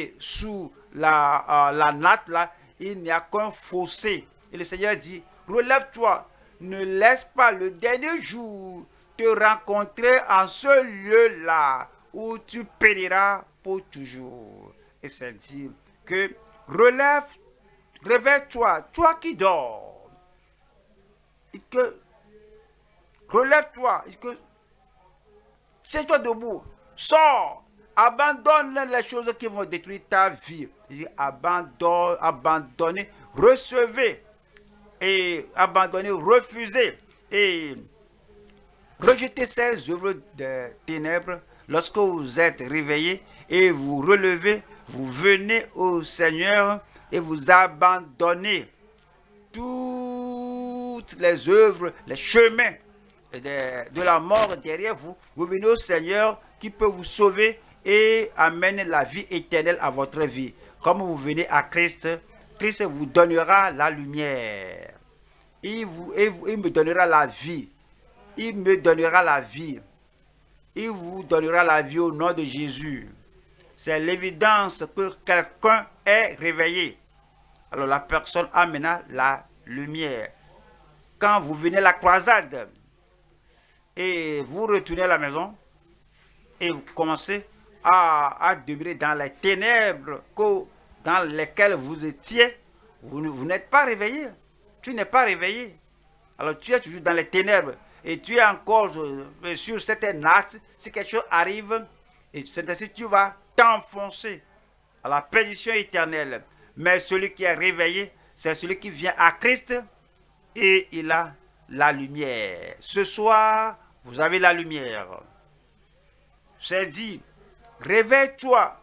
natte là, il n'y a qu'un fossé. Et le Seigneur dit, relève-toi, ne laisse pas le dernier jour te rencontrer en ce lieu-là où tu périras pour toujours. Et c'est dit que réveille-toi, toi qui dors. Relève-toi, tiens-toi debout, sors, abandonne les choses qui vont détruire ta vie. Abandonnez, recevez, et abandonnez, refusez, et rejetez ces œuvres de ténèbres. Lorsque vous êtes réveillé et vous relevez, vous venez au Seigneur et vous abandonnez toutes les œuvres, les chemins de la mort derrière vous. Vous venez au Seigneur qui peut vous sauver et amener la vie éternelle à votre vie. Comme vous venez à Christ, Christ vous donnera la lumière. il me donnera la vie. Il me donnera la vie. Il vous donnera la vie au nom de Jésus. C'est l'évidence que quelqu'un est réveillé. Alors la personne amena la lumière. Quand vous venez à la croisade et vous retournez à la maison et vous commencez à demeurer dans les ténèbres dans lesquelles vous étiez, vous n'êtes pas réveillé. Tu n'es pas réveillé. Alors tu es toujours dans les ténèbres et tu es encore sur certaines nattes. Si quelque chose arrive, et c'est ainsi que tu vas t'enfoncer à la perdition éternelle. Mais celui qui est réveillé, c'est celui qui vient à Christ et il a la lumière. Ce soir, vous avez la lumière. C'est dit, réveille-toi.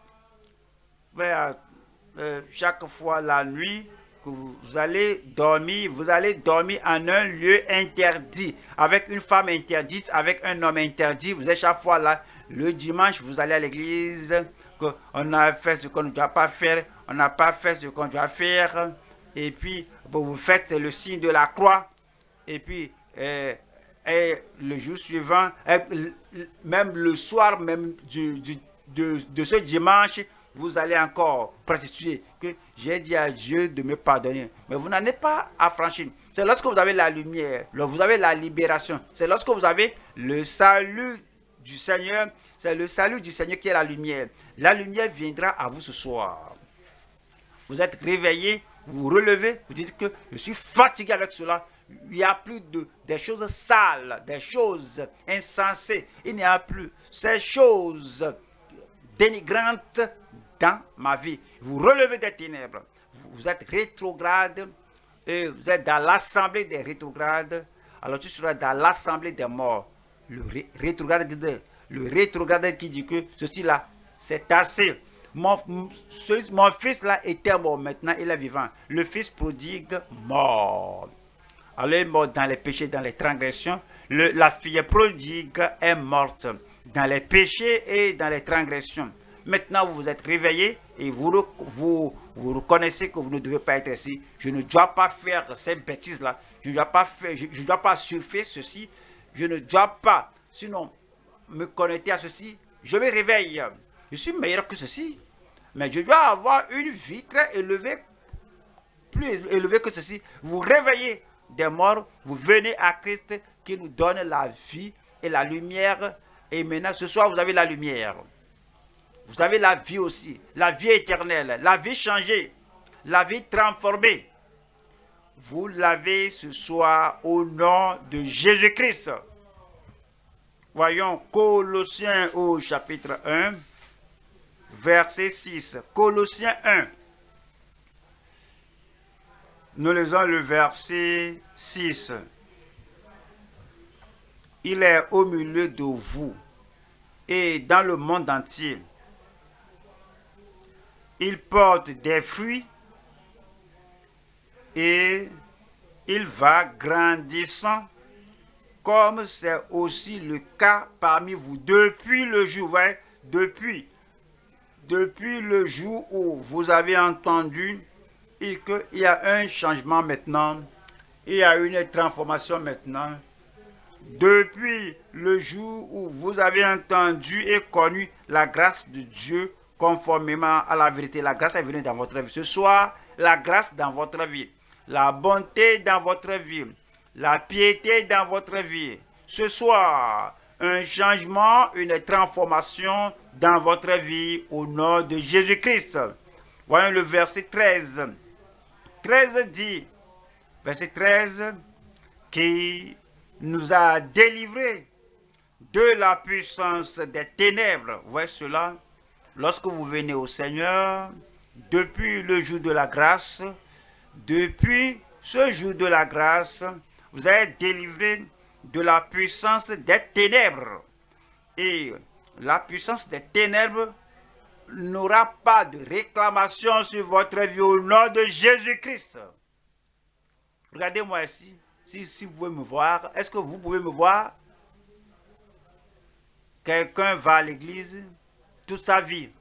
Chaque fois la nuit que vous allez dormir en un lieu interdit, avec une femme interdite, avec un homme interdit. Vous êtes chaque fois là. Le dimanche, vous allez à l'église, on a fait ce qu'on ne doit pas faire, on n'a pas fait ce qu'on doit faire, et puis vous faites le signe de la croix, et puis le jour suivant, même le soir même de ce dimanche, vous allez encore prostituer, que j'ai dit à Dieu de me pardonner. Mais vous n'en êtes pas affranchi. C'est lorsque vous avez la lumière, vous avez la libération, c'est lorsque vous avez le salut du Seigneur, c'est le salut du Seigneur qui est la lumière. La lumière viendra à vous ce soir. Vous êtes réveillé, vous vous relevez, vous dites que je suis fatigué avec cela. Il n'y a plus des choses sales, des choses insensées. Il n'y a plus ces choses dénigrantes dans ma vie. Vous relevez des ténèbres. Vous êtes rétrograde et vous êtes dans l'assemblée des rétrogrades. Alors tu seras dans l'assemblée des morts. Le rétrograde qui dit que ceci là, c'est assez. Mon fils là était mort, maintenant il est vivant. Le fils prodigue mort. Alors il est mort dans les péchés, dans les transgressions. La fille prodigue est morte dans les péchés et dans les transgressions. Maintenant vous vous êtes réveillé et vous reconnaissez que vous ne devez pas être ici. Je ne dois pas faire ces bêtises là. Je ne dois pas surfer ceci. Je ne dois pas, sinon, me connecter à ceci. Je me réveille. Je suis meilleur que ceci. Mais je dois avoir une vie très élevée, plus élevée que ceci. Vous réveillez des morts. Vous venez à Christ qui nous donne la vie et la lumière. Et maintenant, ce soir, vous avez la lumière. Vous avez la vie aussi. La vie éternelle. La vie changée. La vie transformée. Vous l'avez ce soir au nom de Jésus-Christ. Voyons Colossiens au chapitre 1, verset 6. Colossiens 1. Nous lisons le verset 6. Il est au milieu de vous et dans le monde entier. Il porte des fruits et il va grandissant, comme c'est aussi le cas parmi vous depuis le jour, depuis le jour où vous avez entendu et qu'il y a un changement maintenant, il y a une transformation maintenant. Depuis le jour où vous avez entendu et connu la grâce de Dieu conformément à la vérité, la grâce est venue dans votre vie. Ce soir, la grâce dans votre vie. La bonté dans votre vie, la piété dans votre vie. Ce soir, un changement, une transformation dans votre vie au nom de Jésus-Christ. Voyons le verset 13. 13 dit, verset 13, qui nous a délivrés de la puissance des ténèbres. Vous voyez cela? Lorsque vous venez au Seigneur, depuis le jour de la grâce, depuis ce jour de la grâce, vous êtes délivrés de la puissance des ténèbres. Et la puissance des ténèbres n'aura pas de réclamation sur votre vie au nom de Jésus-Christ. Regardez-moi ici, si vous pouvez me voir. Est-ce que vous pouvez me voir? Quelqu'un va à l'église toute sa vie.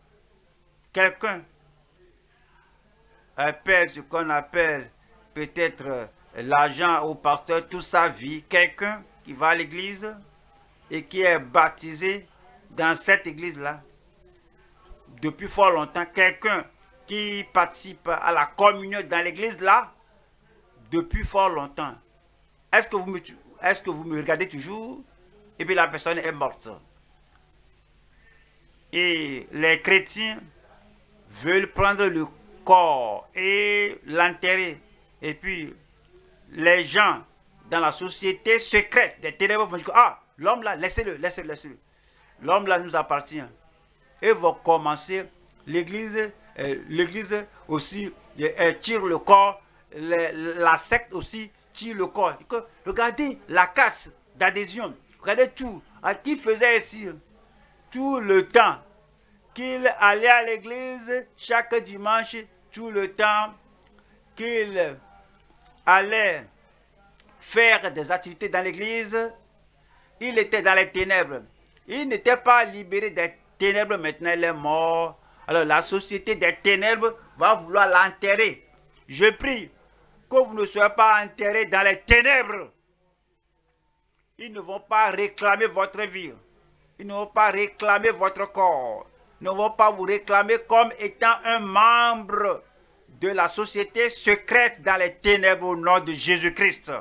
Quelqu'un appelle ce qu'on appelle peut-être l'argent au pasteur toute sa vie. Quelqu'un qui va à l'église et qui est baptisé dans cette église-là depuis fort longtemps, quelqu'un qui participe à la communion dans l'église-là depuis fort longtemps. Est-ce que vous me regardez toujours et puis la personne est morte? Et les chrétiens veulent prendre le corps et l'enterrer. Et puis, les gens dans la société secrète des ténèbres vont dire, ah, l'homme là, laissez-le, laissez-le, laissez-le. L'homme là nous appartient. Et vont commencer, l'église aussi tire le corps, la secte aussi tire le corps. Regardez la carte d'adhésion, regardez tout. À qui faisait ici tout le temps qu'il allait à l'église chaque dimanche, tout le temps qu'il allait faire des activités dans l'église, il était dans les ténèbres. Il n'était pas libéré des ténèbres, maintenant il est mort. Alors la société des ténèbres va vouloir l'enterrer. Je prie que vous ne soyez pas enterrés dans les ténèbres. Ils ne vont pas réclamer votre vie. Ils ne vont pas réclamer votre corps. Ils ne vont pas vous réclamer comme étant un membre de la société secrète dans les ténèbres au nom de Jésus-Christ.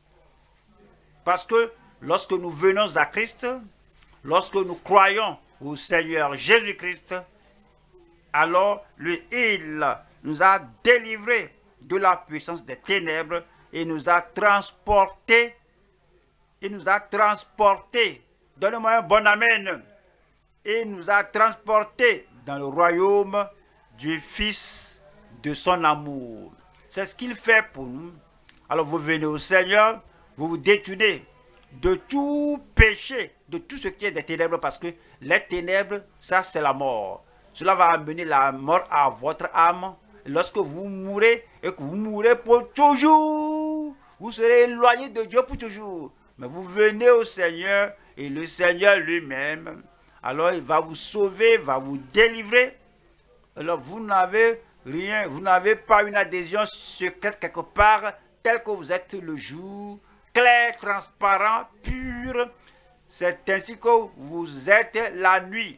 Parce que lorsque nous venons à Christ, lorsque nous croyons au Seigneur Jésus-Christ, alors lui, il nous a délivrés de la puissance des ténèbres et nous a transportés. Il nous a transportés. Donnez-moi un bon amen. Il nous a transportés dans le royaume du Fils de son amour. C'est ce qu'il fait pour nous. Alors vous venez au Seigneur, vous vous détournez de tout péché, de tout ce qui est des ténèbres, parce que les ténèbres, ça c'est la mort. Cela va amener la mort à votre âme. Et lorsque vous mourrez, et que vous mourrez pour toujours, vous serez éloigné de Dieu pour toujours. Mais vous venez au Seigneur, et le Seigneur lui-même, alors il va vous sauver, va vous délivrer. Alors vous n'avez rien, vous n'avez pas une adhésion secrète quelque part, tel que vous êtes le jour, clair, transparent, pur. C'est ainsi que vous êtes la nuit.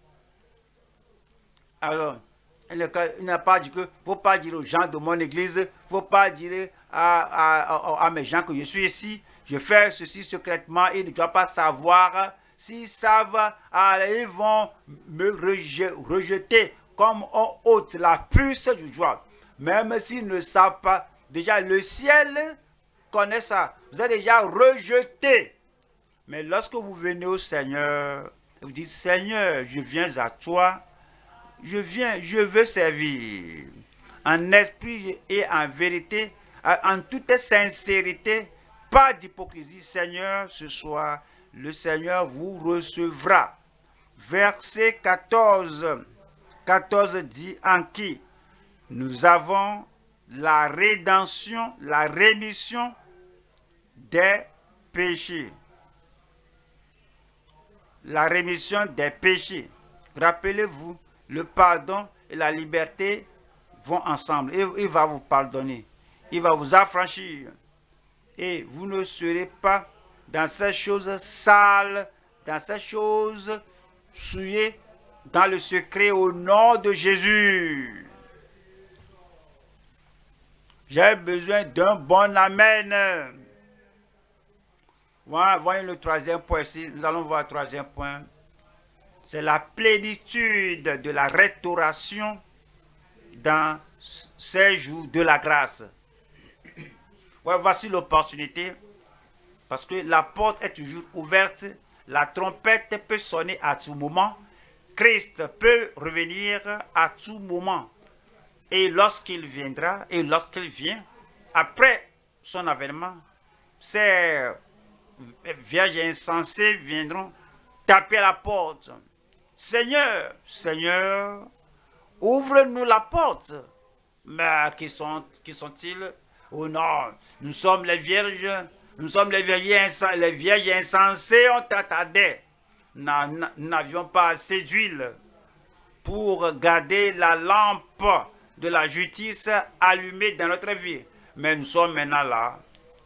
Alors, il n'a pas dit que, il ne faut pas dire aux gens de mon église, il ne faut pas dire à mes gens que je suis ici, je fais ceci secrètement, ils ne doivent pas savoir. S'ils savent, ils vont me rejeter comme on ôte la puce du joie. Même s'ils ne savent pas, déjà le ciel connaît ça. Vous êtes déjà rejeté. Mais lorsque vous venez au Seigneur, vous dites, Seigneur, je viens à toi, je veux servir en esprit et en vérité, en toute sincérité, pas d'hypocrisie. Seigneur, ce soir, le Seigneur vous recevra. Verset 14. 14 dit, en qui nous avons la rédemption, la rémission des péchés. La rémission des péchés. Rappelez-vous, le pardon et la liberté vont ensemble. Il va vous pardonner. Il va vous affranchir. Et vous ne serez pas dans ces choses sales, dans ces choses souillées, dans le secret au nom de Jésus. J'ai besoin d'un bon amen. Voyons le troisième point ici. Nous allons voir le troisième point. C'est la plénitude de la restauration dans ces jours de la grâce. Ouais, voici l'opportunité. Parce que la porte est toujours ouverte. La trompette peut sonner à tout moment. Christ peut revenir à tout moment. Et lorsqu'il viendra, et lorsqu'il vient, après son avènement, ces vierges insensées viendront taper à la porte. Seigneur, Seigneur, ouvre-nous la porte. Mais qui sont-ils? Oh non, nous sommes les vierges, nous sommes les vierges insensées, on t'attendait. Nous n'avions pas assez d'huile pour garder la lampe de la justice allumée dans notre vie. Mais nous sommes maintenant là.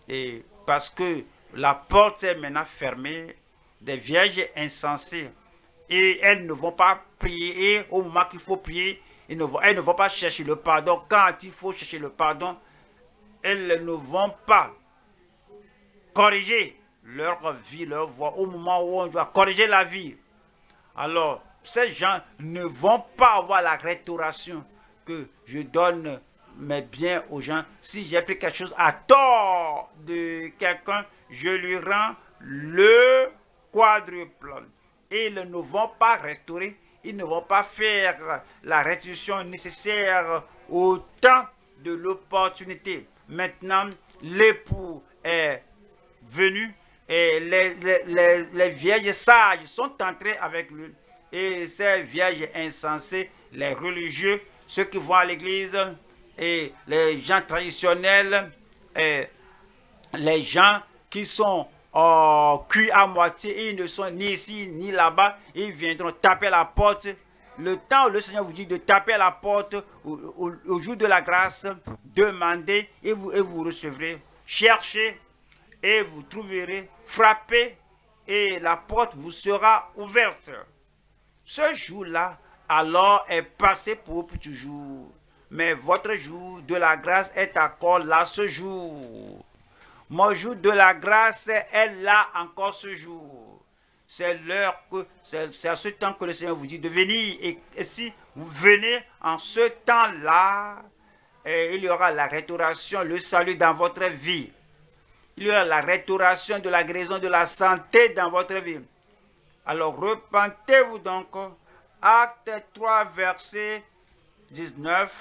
Et parce que la porte est maintenant fermée, des vierges insensées. Et elles ne vont pas prier au moment qu'il faut prier. Elles ne vont pas chercher le pardon. Quand il faut chercher le pardon, elles ne vont pas corriger leur vie, leur voie, au moment où on doit corriger la vie. Alors, ces gens ne vont pas avoir la restauration que je donne mes biens aux gens. Si j'ai pris quelque chose à tort de quelqu'un, je lui rends le quadruple. Et ils ne vont pas restaurer, ils ne vont pas faire la restitution nécessaire au temps de l'opportunité. Maintenant, l'époux est venu et les vieilles sages sont entrés avec lui. Et ces vieilles insensés, les religieux, ceux qui vont à l'église, et les gens traditionnels, et les gens qui sont cuits à moitié, ils ne sont ni ici ni là-bas, ils viendront taper la porte. Le temps où le Seigneur vous dit de taper à la porte au jour de la grâce, demandez et vous recevrez. Cherchez et vous trouverez. Frappez et la porte vous sera ouverte. Ce jour-là, alors, est passé pour toujours. Mais votre jour de la grâce est encore là ce jour. Mon jour de la grâce est là encore ce jour. C'est l'heure que, c'est à ce temps que le Seigneur vous dit de venir. Et si vous venez en ce temps-là, il y aura la restauration, le salut dans votre vie. Il y aura la restauration de la guérison, de la santé dans votre vie. Alors repentez-vous donc. Acte 3, verset 19.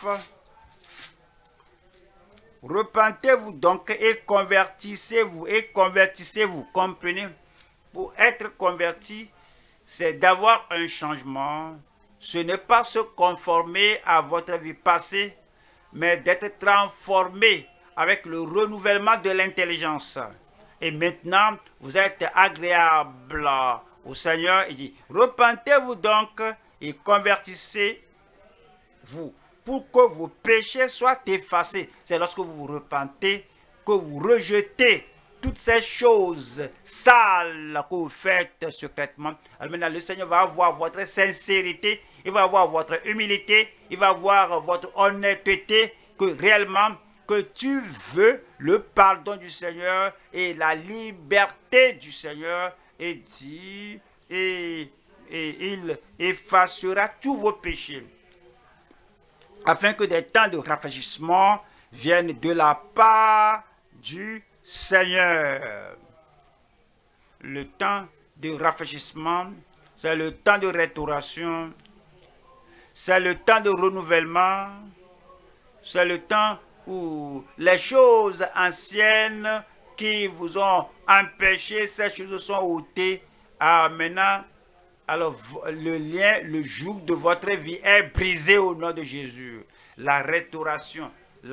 Repentez-vous donc et convertissez-vous. Comprenez? Pour être converti, c'est d'avoir un changement. Ce n'est pas se conformer à votre vie passée, mais d'être transformé avec le renouvellement de l'intelligence. Et maintenant, vous êtes agréable au Seigneur. Il dit, repentez-vous donc et convertissez-vous pour que vos péchés soient effacés. C'est lorsque vous vous repentez que vous rejetez toutes ces choses sales que vous faites secrètement. Alors maintenant, le Seigneur va voir votre sincérité, il va voir votre humilité, il va voir votre honnêteté, que réellement, que tu veux le pardon du Seigneur et la liberté du Seigneur, et dit, et il effacera tous vos péchés, afin que des temps de rafraîchissement viennent de la part du Seigneur. Le temps de rafraîchissement, c'est le temps de restauration, c'est le temps de renouvellement, c'est le temps où les choses anciennes qui vous ont empêché, ces choses sont ôtées. Maintenant, alors le lien, le joug de votre vie est brisé au nom de Jésus. La restauration,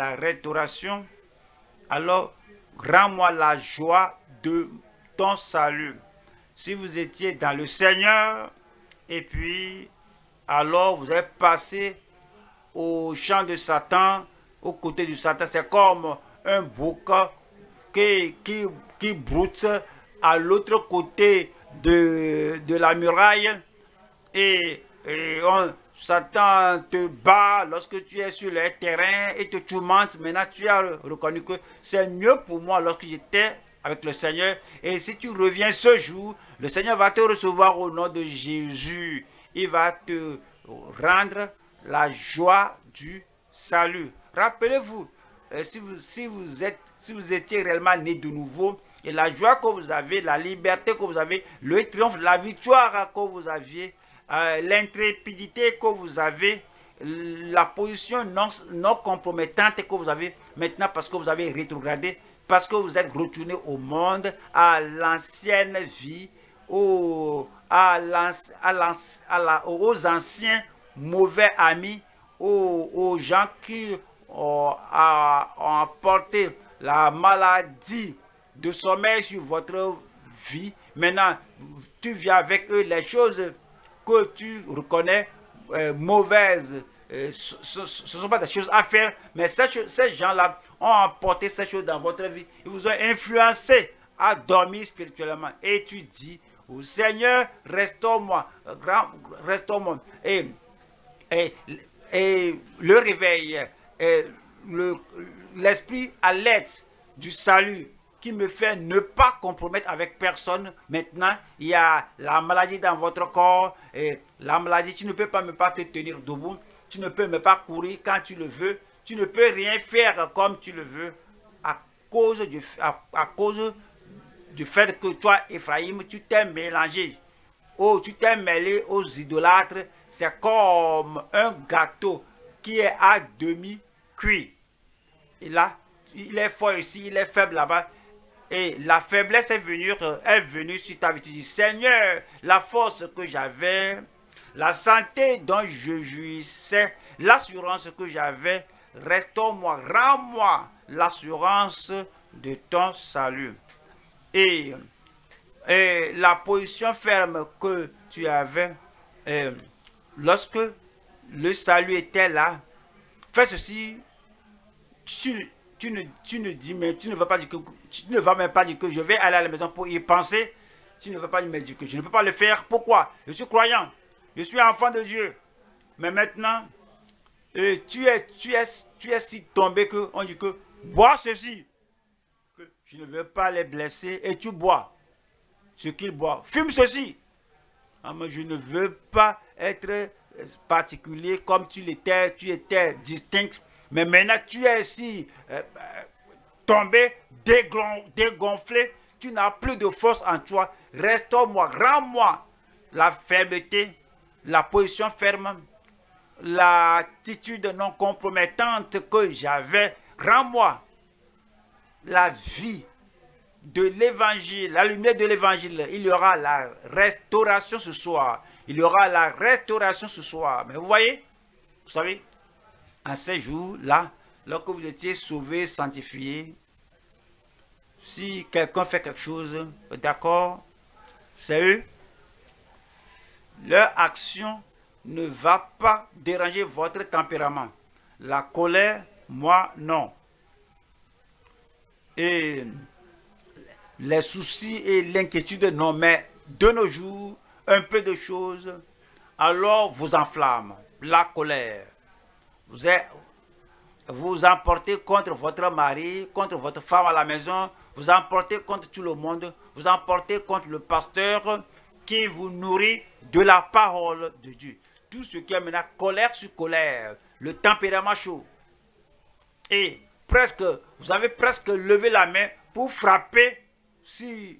alors rends-moi la joie de ton salut. Si vous étiez dans le Seigneur, et puis alors vous êtes passé au champ de Satan, aux côtés du Satan, c'est comme un bouc qui broute à l'autre côté de la muraille, et Satan te bat lorsque tu es sur le terrain et te tourmente. Maintenant, tu as reconnu que c'est mieux pour moi lorsque j'étais avec le Seigneur. Et si tu reviens ce jour, le Seigneur va te recevoir au nom de Jésus. Il va te rendre la joie du salut. Rappelez-vous, si vous étiez réellement né de nouveau, et la joie que vous avez, la liberté que vous avez, le triomphe, la victoire que vous aviez, l'intrépidité que vous avez, la position non compromettante que vous avez maintenant, parce que vous avez rétrogradé, parce que vous êtes retourné au monde, à l'ancienne vie, aux anciens mauvais amis, aux gens qui ont apporté la maladie de sommeil sur votre vie. Maintenant, tu viens avec eux les choses que tu reconnais mauvaises ce ne sont pas des choses à faire, mais ces gens-là ont apporté ces choses dans votre vie. Ils vous ont influencé à dormir spirituellement. Et tu dis, au Seigneur, restaure-moi, restaure-moi. Et le réveil, l'esprit à l'aide du salut qui me fait ne pas compromettre avec personne. Maintenant, il y a la maladie dans votre corps. Et la maladie, tu ne peux pas même pas te tenir debout. Tu ne peux même pas courir quand tu le veux. Tu ne peux rien faire comme tu le veux à cause du fait que toi, Ephraïm, tu t'es mélangé. Oh, tu t'es mêlé aux idolâtres. C'est comme un gâteau qui est à demi cuit. Et là, il est fort ici, il est faible là-bas. Et la faiblesse est venue sur ta vie. Tu dis, Seigneur, la force que j'avais, la santé dont je jouissais, l'assurance que j'avais, restaure-moi, rends-moi l'assurance de ton salut. Et la position ferme que tu avais, lorsque le salut était là, fais ceci, tu ne vas même pas dire que je vais aller à la maison pour y penser. Tu ne vas pas me dire que je ne peux pas le faire. Pourquoi? Je suis croyant. Je suis enfant de Dieu. Mais maintenant, tu es si tombé qu'on dit que bois ceci. Que je ne veux pas les blesser et tu bois ce qu'ils boivent. Fume ceci. Mais je ne veux pas être particulier comme tu l'étais. Tu étais distinct. Mais maintenant, tu es si tombé, dégonflé. Tu n'as plus de force en toi. Restaure-moi, rends-moi la fermeté, la position ferme, l'attitude non compromettante que j'avais. Rends-moi la vie de l'évangile, la lumière de l'évangile. Il y aura la restauration ce soir. Il y aura la restauration ce soir. Mais vous voyez, vous savez, en ces jours-là, lorsque vous étiez sauvés, sanctifiés, si quelqu'un fait quelque chose, d'accord, c'est eux. Leur action ne va pas déranger votre tempérament. La colère, moi, non. Et les soucis et l'inquiétude, non. Mais de nos jours, un peu de choses, alors vous enflamme. La colère. Vous emportez contre votre mari, contre votre femme à la maison, vous emportez contre tout le monde, vous emportez contre le pasteur qui vous nourrit de la parole de Dieu. Tout ce qui est maintenant colère sur colère, le tempérament chaud. Et presque, vous avez presque levé la main pour frapper si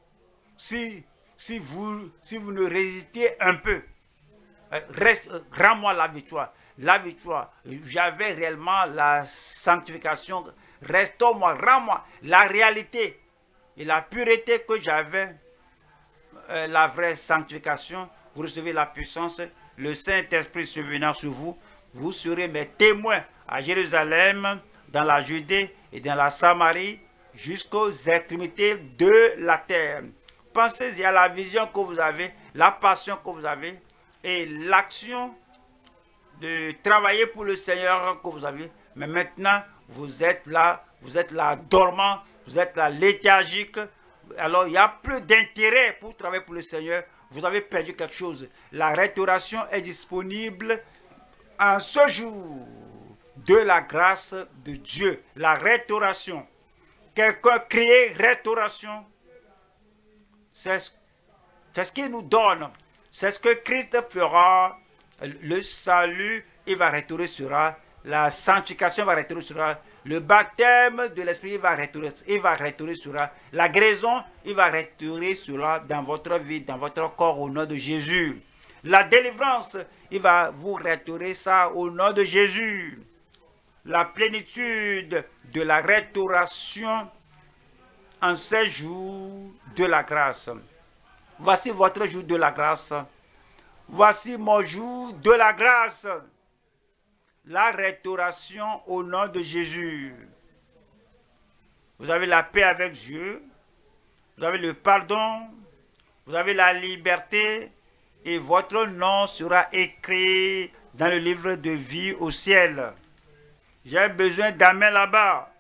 vous ne résistez un peu. Rends-moi la victoire. La victoire. J'avais réellement la sanctification. Restaure-moi, rends-moi la réalité et la pureté que j'avais. La vraie sanctification. Vous recevez la puissance. Le Saint-Esprit survenant sur vous. Vous serez mes témoins à Jérusalem, dans la Judée et dans la Samarie, jusqu'aux extrémités de la terre. Pensez-y à la vision que vous avez, la passion que vous avez et l'action de travailler pour le Seigneur que vous avez. Mais maintenant, vous êtes là dormant, vous êtes là léthargique. Alors, il n'y a plus d'intérêt pour travailler pour le Seigneur. Vous avez perdu quelque chose. La restauration est disponible en ce jour de la grâce de Dieu. La restauration. Quelqu'un crie restauration. C'est ce qu'il nous donne. C'est ce que Christ fera. Le salut, il va restaurer cela. La sanctification va restaurer cela. Le baptême de l'Esprit, il va restaurer cela. La guérison, il va restaurer cela dans votre vie, dans votre corps, au nom de Jésus. La délivrance, il va vous restaurer ça au nom de Jésus. La plénitude de la restauration en ces jours de la grâce. Voici votre jour de la grâce. Voici mon jour de la grâce. La restauration au nom de Jésus. Vous avez la paix avec Dieu. Vous avez le pardon. Vous avez la liberté. Et votre nom sera écrit dans le livre de vie au ciel. J'ai besoin d'amen là-bas.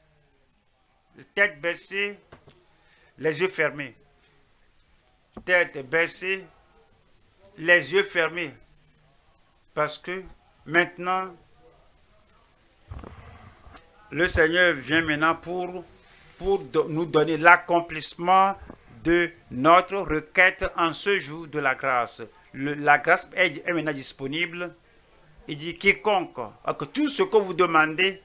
Tête baissée, les yeux fermés. Tête baissée, les yeux fermés. Parce que maintenant, le Seigneur vient maintenant pour nous donner l'accomplissement de notre requête en ce jour de la grâce. La grâce est maintenant disponible. Il dit quiconque, que tout ce que vous demandez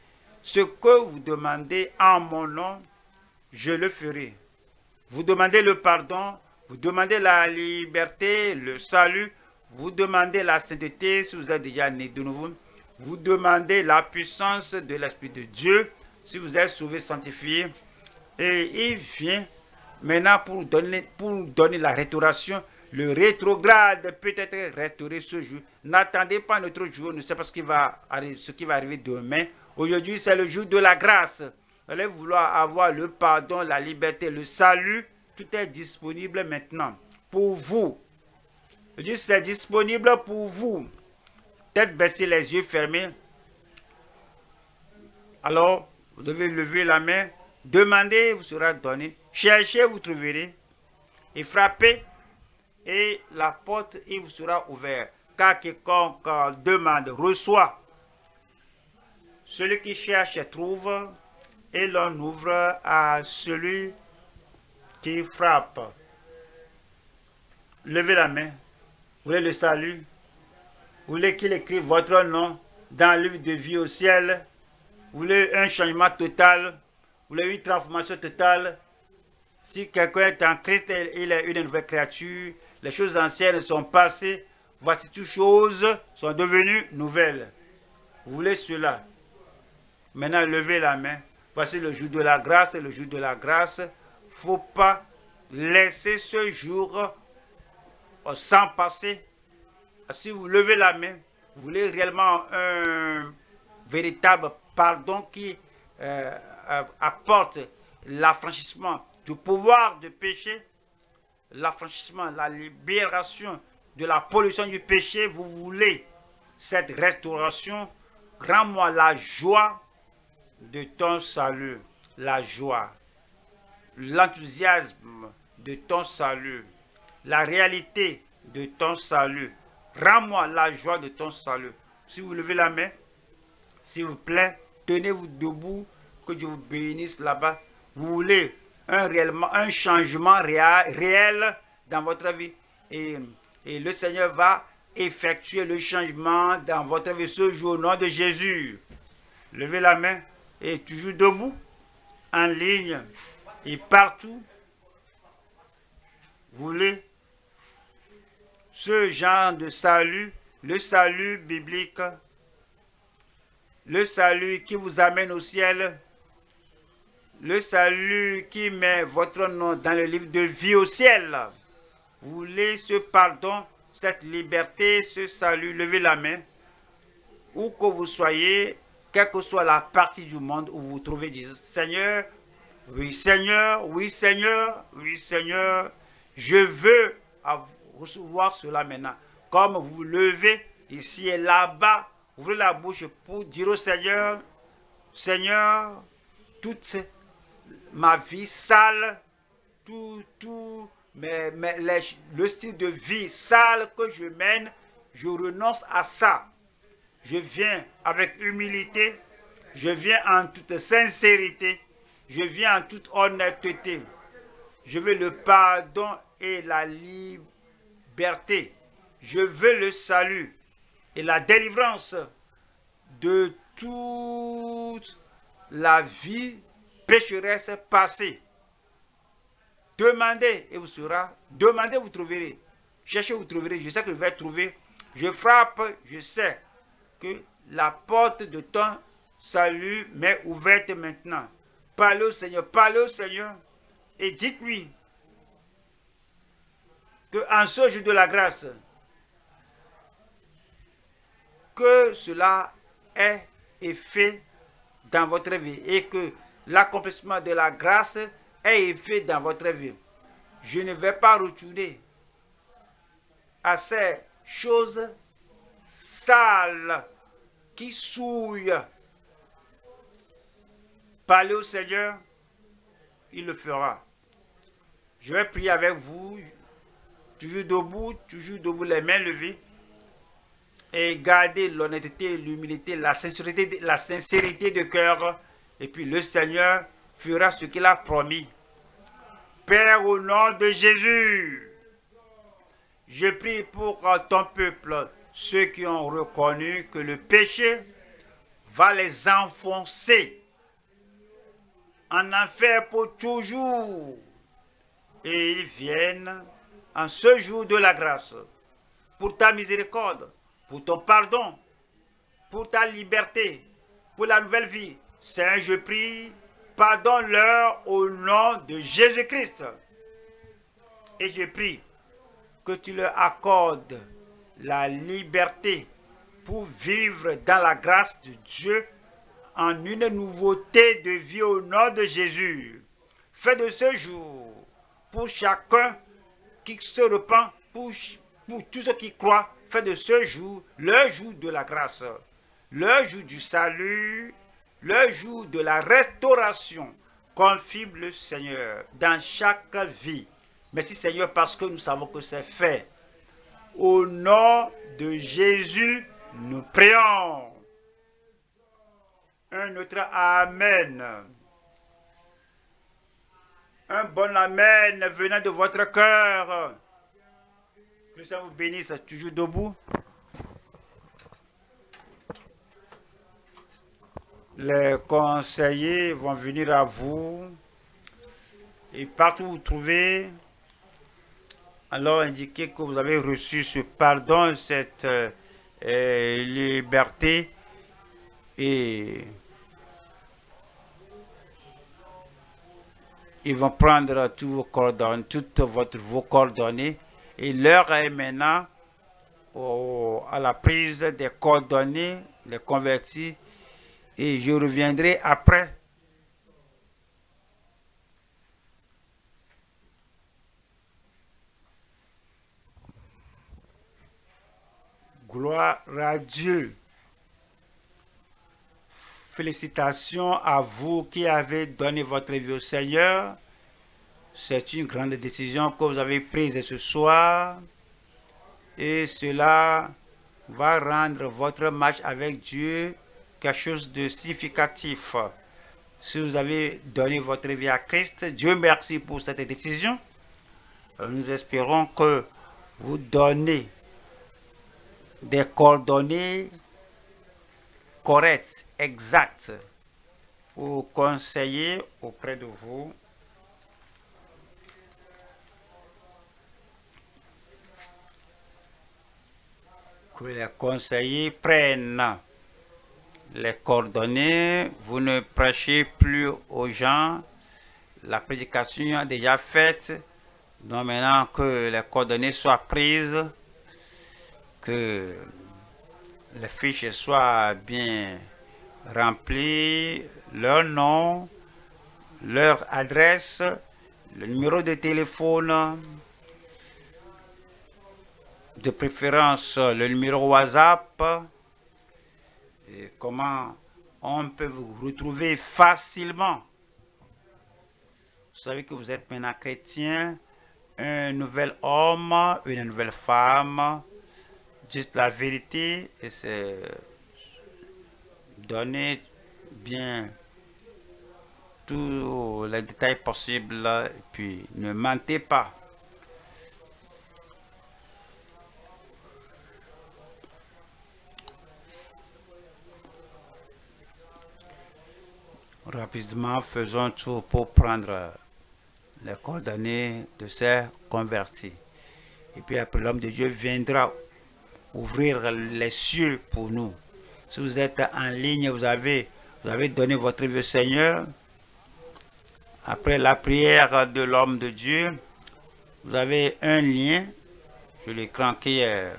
en mon nom, je le ferai. Vous demandez le pardon, vous demandez la liberté, le salut, vous demandez la sainteté si vous êtes déjà né de nouveau, vous demandez la puissance de l'Esprit de Dieu si vous êtes sauvé, sanctifié. Et il vient maintenant pour donner la restauration. Le rétrograde peut être restauré ce jour. N'attendez pas notre jour, on ne sait pas ce qui va arriver demain. Aujourd'hui, c'est le jour de la grâce. Vous allez vouloir avoir le pardon, la liberté, le salut. Tout est disponible maintenant pour vous. Dieu, c'est disponible pour vous. Tête baissée, les yeux fermés. Alors, vous devez lever la main. Demandez, vous sera donné. Cherchez, vous trouverez. Et frappez, et la porte, il vous sera ouverte. Car quiconque demande, reçoit. Celui qui cherche, trouve. Et l'on ouvre à celui qui frappe. Levez la main. Vous voulez le salut? Vous voulez qu'il écrive votre nom dans le livre de vie au ciel? Vous voulez un changement total? Vous voulez une transformation totale? Si quelqu'un est en Christ, il est une nouvelle créature. Les choses anciennes sont passées. Voici toutes choses sont devenues nouvelles. Vous voulez cela? Maintenant, levez la main. Voici le jour de la grâce. Le jour de la grâce. Il ne faut pas laisser ce jour sans passer. Si vous levez la main, vous voulez réellement un véritable pardon qui apporte l'affranchissement du pouvoir de péché, l'affranchissement, la libération de la pollution du péché, vous voulez cette restauration, rends-moi la joie de ton salut, la joie, l'enthousiasme de ton salut, la réalité de ton salut. Rends-moi la joie de ton salut. Si vous levez la main, s'il vous plaît, tenez-vous debout, que Dieu vous bénisse là-bas. Vous voulez un changement réel dans votre vie. Et le Seigneur va effectuer le changement dans votre vie ce jour au nom de Jésus. Levez la main et toujours debout, en ligne et partout. Vous voulez ce genre de salut, le salut biblique, le salut qui vous amène au ciel, le salut qui met votre nom dans le livre de vie au ciel. Vous voulez ce pardon, cette liberté, ce salut, levez la main. Où que vous soyez, quelle que soit la partie du monde où vous vous trouvez, dites Seigneur, oui Seigneur, oui Seigneur, oui Seigneur, je veux recevoir cela maintenant. Comme vous levez ici et là-bas, ouvrez la bouche pour dire au Seigneur, Seigneur, toute ma vie sale, le style de vie sale que je mène, je renonce à ça. Je viens avec humilité, je viens en toute sincérité, je viens en toute honnêteté. Je veux le pardon et la liberté. Je veux le salut et la délivrance de toute la vie pécheresse passée. Demandez et vous sera. Demandez, vous trouverez. Cherchez, vous trouverez. Je sais que vous allez trouver. Je frappe, je sais que la porte de ton salut m'est ouverte maintenant. Parlez au Seigneur et dites-lui qu'en ce jour de la grâce, que cela est fait dans votre vie et que l'accomplissement de la grâce est fait dans votre vie. Je ne vais pas retourner à ces choses sale, qui souille. Parlez au Seigneur, il le fera. Je vais prier avec vous, toujours debout, les mains levées. Et gardez l'honnêteté, l'humilité, la sincérité de cœur. Et puis le Seigneur fera ce qu'il a promis. Père, au nom de Jésus, je prie pour ton peuple, ceux qui ont reconnu que le péché va les enfoncer en enfer pour toujours. Et ils viennent en ce jour de la grâce, pour ta miséricorde, pour ton pardon, pour ta liberté, pour la nouvelle vie. Seigneur, je prie, pardonne-leur au nom de Jésus-Christ. Et je prie que tu leur accordes la liberté pour vivre dans la grâce de Dieu en une nouveauté de vie au nom de Jésus. Fais de ce jour, pour chacun qui se repent, pour tous ceux qui croient, fais de ce jour le jour de la grâce, le jour du salut, le jour de la restauration. Confie le Seigneur dans chaque vie. Merci Seigneur parce que nous savons que c'est fait. Au nom de Jésus, nous prions. Un autre Amen. Un bon Amen venant de votre cœur. Que le Seigneur vous bénisse. Toujours debout. Les conseillers vont venir à vous. Et partout où vous trouvez, alors indiquez que vous avez reçu ce pardon, cette liberté. Et ils vont prendre toutes vos coordonnées. Et l'heure est maintenant à la prise des coordonnées, les convertis. Et je reviendrai après. Gloire à Dieu. Félicitations à vous qui avez donné votre vie au Seigneur. C'est une grande décision que vous avez prise ce soir. Et cela va rendre votre marche avec Dieu quelque chose de significatif. Si vous avez donné votre vie à Christ, Dieu merci pour cette décision. Nous espérons que vous donnez des coordonnées correctes, exactes, pour conseiller auprès de vous. Que les conseillers prennent les coordonnées. Vous ne prêchez plus aux gens. La prédication est déjà faite. Donc maintenant que les coordonnées soient prises, que les fiches soient bien remplies, leur nom, leur adresse, le numéro de téléphone, de préférence le numéro WhatsApp, et comment on peut vous retrouver facilement. Vous savez que vous êtes maintenant chrétien, un nouvel homme, une nouvelle femme. Dites la vérité et c'est donner bien tous les détails possibles et puis ne mentez pas. Rapidement, faisons tout pour prendre les coordonnées de ces convertis. Et puis après, l'homme de Dieu viendra ouvrir les cieux pour nous. Si vous êtes en ligne, vous avez donné votre vie au Seigneur. Après la prière de l'homme de Dieu, vous avez un lien. Je l'écran qui est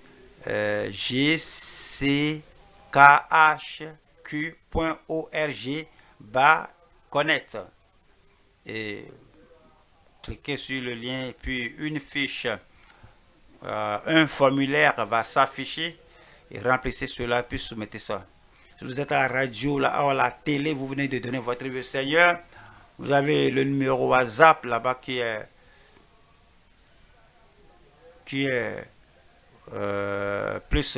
gckhq.org/connect. Et cliquez sur le lien et puis une fiche. Un formulaire va s'afficher et remplissez cela, puis soumettez ça. Si vous êtes à la radio, là, à la télé, vous venez de donner votre vie au Seigneur, vous avez le numéro WhatsApp là-bas qui est plus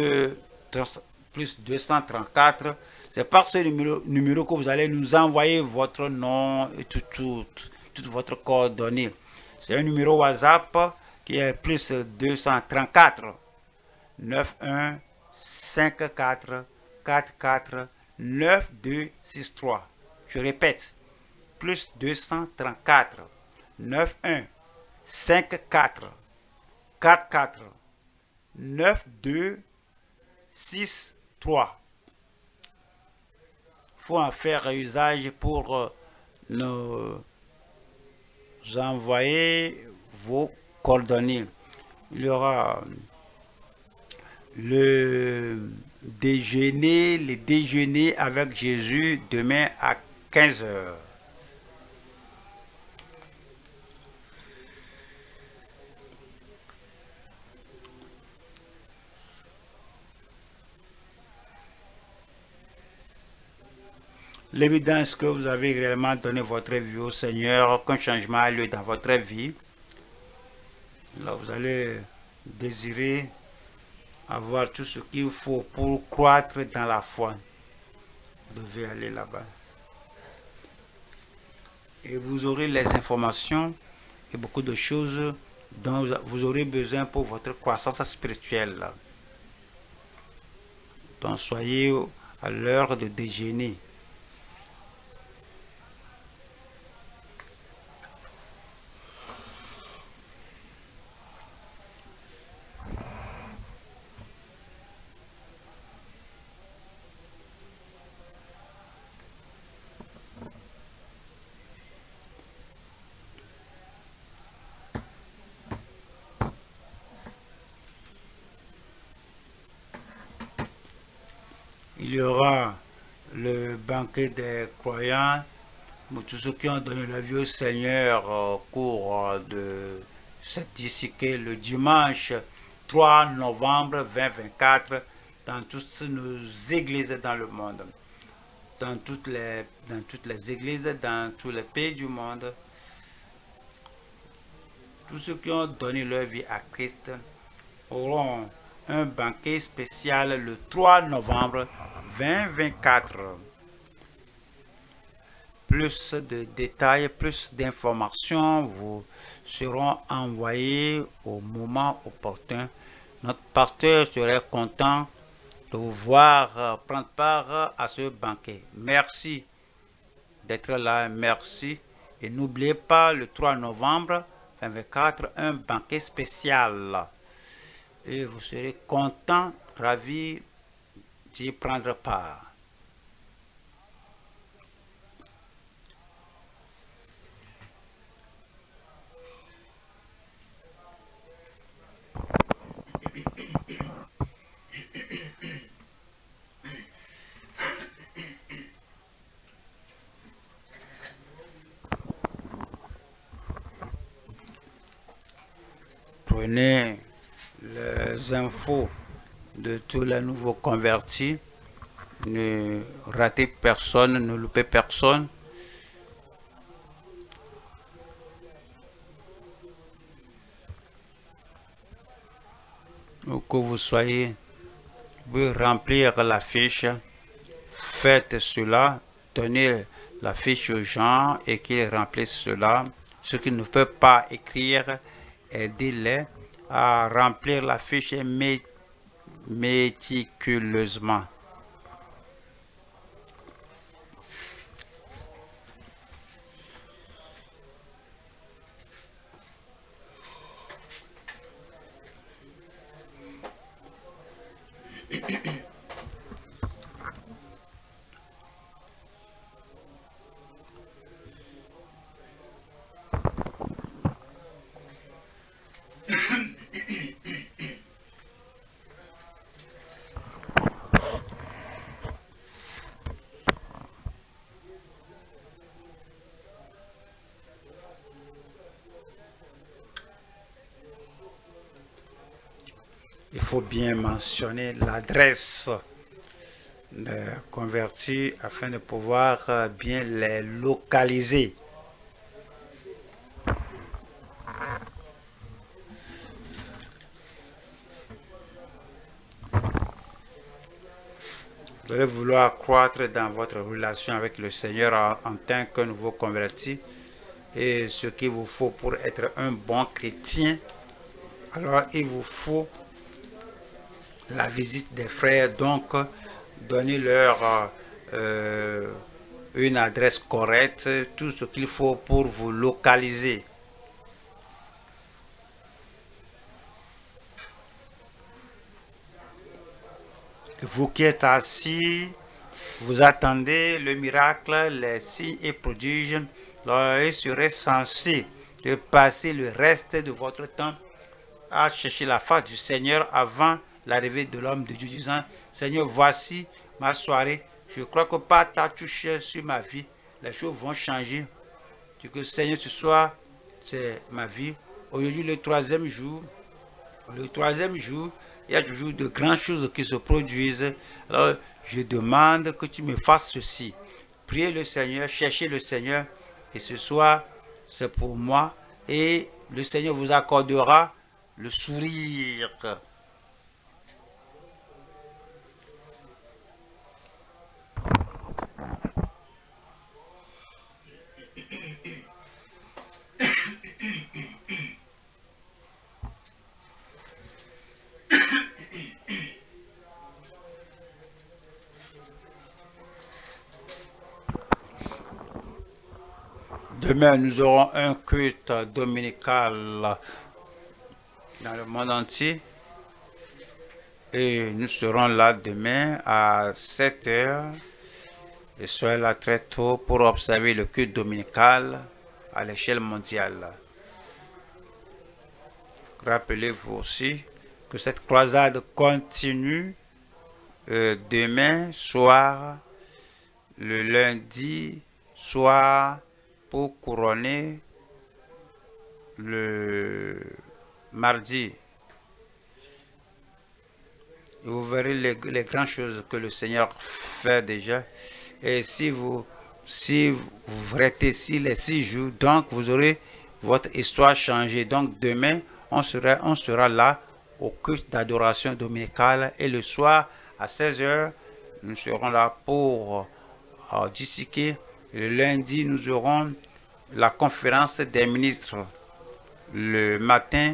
234. C'est par ce numéro que vous allez nous envoyer votre nom et toutes votre coordonnée. C'est un numéro WhatsApp qui est plus 234 91 54 44 9263. Je répète, plus 234 91 54 44 9263. Il faut en faire usage pour nous envoyer vos coordonnées. Il y aura le déjeuner avec Jésus demain à 15 h. L'évidence que vous avez réellement donné votre vie au Seigneur, qu'un changement a lieu dans votre vie. Là, vous allez désirer avoir tout ce qu'il faut pour croître dans la foi. Vous devez aller là-bas. Et vous aurez les informations et beaucoup de choses dont vous aurez besoin pour votre croissance spirituelle. Donc, soyez à l'heure de déjeuner. Il y aura le banquet des croyants pour tous ceux qui ont donné la vie au Seigneur au cours de cette discipline le dimanche 3 novembre 2024 dans toutes nos églises dans le monde, dans toutes les églises, dans tous les pays du monde. Tous ceux qui ont donné leur vie à Christ auront un banquet spécial le 3 novembre 2024. Plus de détails, plus d'informations vous seront envoyés au moment opportun. Notre pasteur serait content de vous voir prendre part à ce banquet. Merci d'être là, merci. Et n'oubliez pas le 3 novembre 2024, un banquet spécial. Et vous serez content, ravi d'y prendre part. Prenez les infos de tous les nouveaux convertis. Ne ratez personne, ne loupez personne. Où que vous soyez, vous pouvez remplir la fiche. Faites cela, donnez la fiche aux gens et qu'ils remplissent cela. Ceux qui ne peuvent pas écrire, aidez-les à remplir la fiche méticuleusement. il faut bien mentionner l'adresse des convertis afin de pouvoir bien les localiser. Vous allez vouloir croître dans votre relation avec le Seigneur en tant que nouveau converti. Et ce qu'il vous faut pour être un bon chrétien, alors il vous faut la visite des frères. Donc, donnez-leur une adresse correcte, tout ce qu'il faut pour vous localiser. Vous qui êtes assis, vous attendez le miracle, les signes et prodiges. Il serait censé de passer le reste de votre temps à chercher la face du Seigneur avant l'arrivée de l'homme de Dieu, disant: Seigneur, voici ma soirée. Je crois que par ta touche sur ma vie, les choses vont changer. Que Seigneur, ce soir, c'est ma vie. Aujourd'hui, le troisième jour, il y a toujours de grandes choses qui se produisent. Alors, je demande que tu me fasses ceci. Priez le Seigneur, cherchez le Seigneur. Et ce soir, c'est pour moi. Et le Seigneur vous accordera le sourire. Demain, nous aurons un culte dominical dans le monde entier. Et nous serons là demain à 7 h. Et soyez là très tôt pour observer le culte dominical à l'échelle mondiale. Rappelez-vous aussi que cette croisade continue demain soir, le lundi soir, pour couronner le mardi. Et vous verrez les grandes choses que le Seigneur fait déjà. Et si vous restez ici les 6 jours, donc vous aurez votre histoire changée. Donc demain, on sera là au culte d'adoration dominicale. Et le soir, à 16 h, nous serons là pour disséquer. Le lundi, nous aurons la conférence des ministres le matin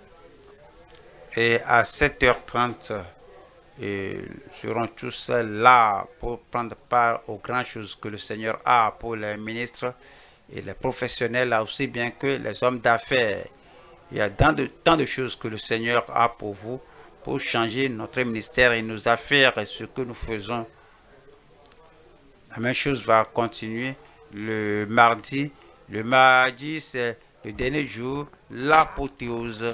et à 7 h 30. Et nous serons tous là pour prendre part aux grandes choses que le Seigneur a pour les ministres et les professionnels, aussi bien que les hommes d'affaires. Il y a tant de choses que le Seigneur a pour vous, pour changer notre ministère et nos affaires et ce que nous faisons. La même chose va continuer le mardi. Le mardi, c'est le dernier jour, l'apothéose.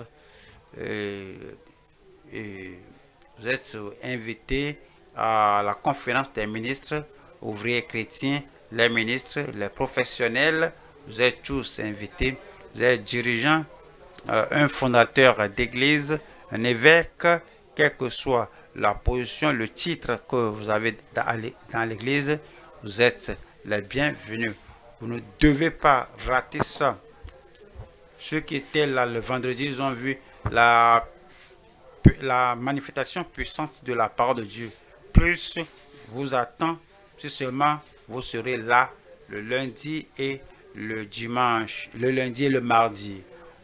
Vous êtes invités à la conférence des ministres, ouvriers chrétiens, les ministres, les professionnels. Vous êtes tous invités. Vous êtes dirigeants, un fondateur d'église, un évêque, quelle que soit la position, le titre que vous avez dans l'église, vous êtes les bienvenus. Vous ne devez pas rater ça. Ceux qui étaient là le vendredi, ils ont vu la manifestation puissante de la parole de Dieu. Plus vous attend, si seulement vous serez là le lundi et le dimanche, le lundi et le mardi.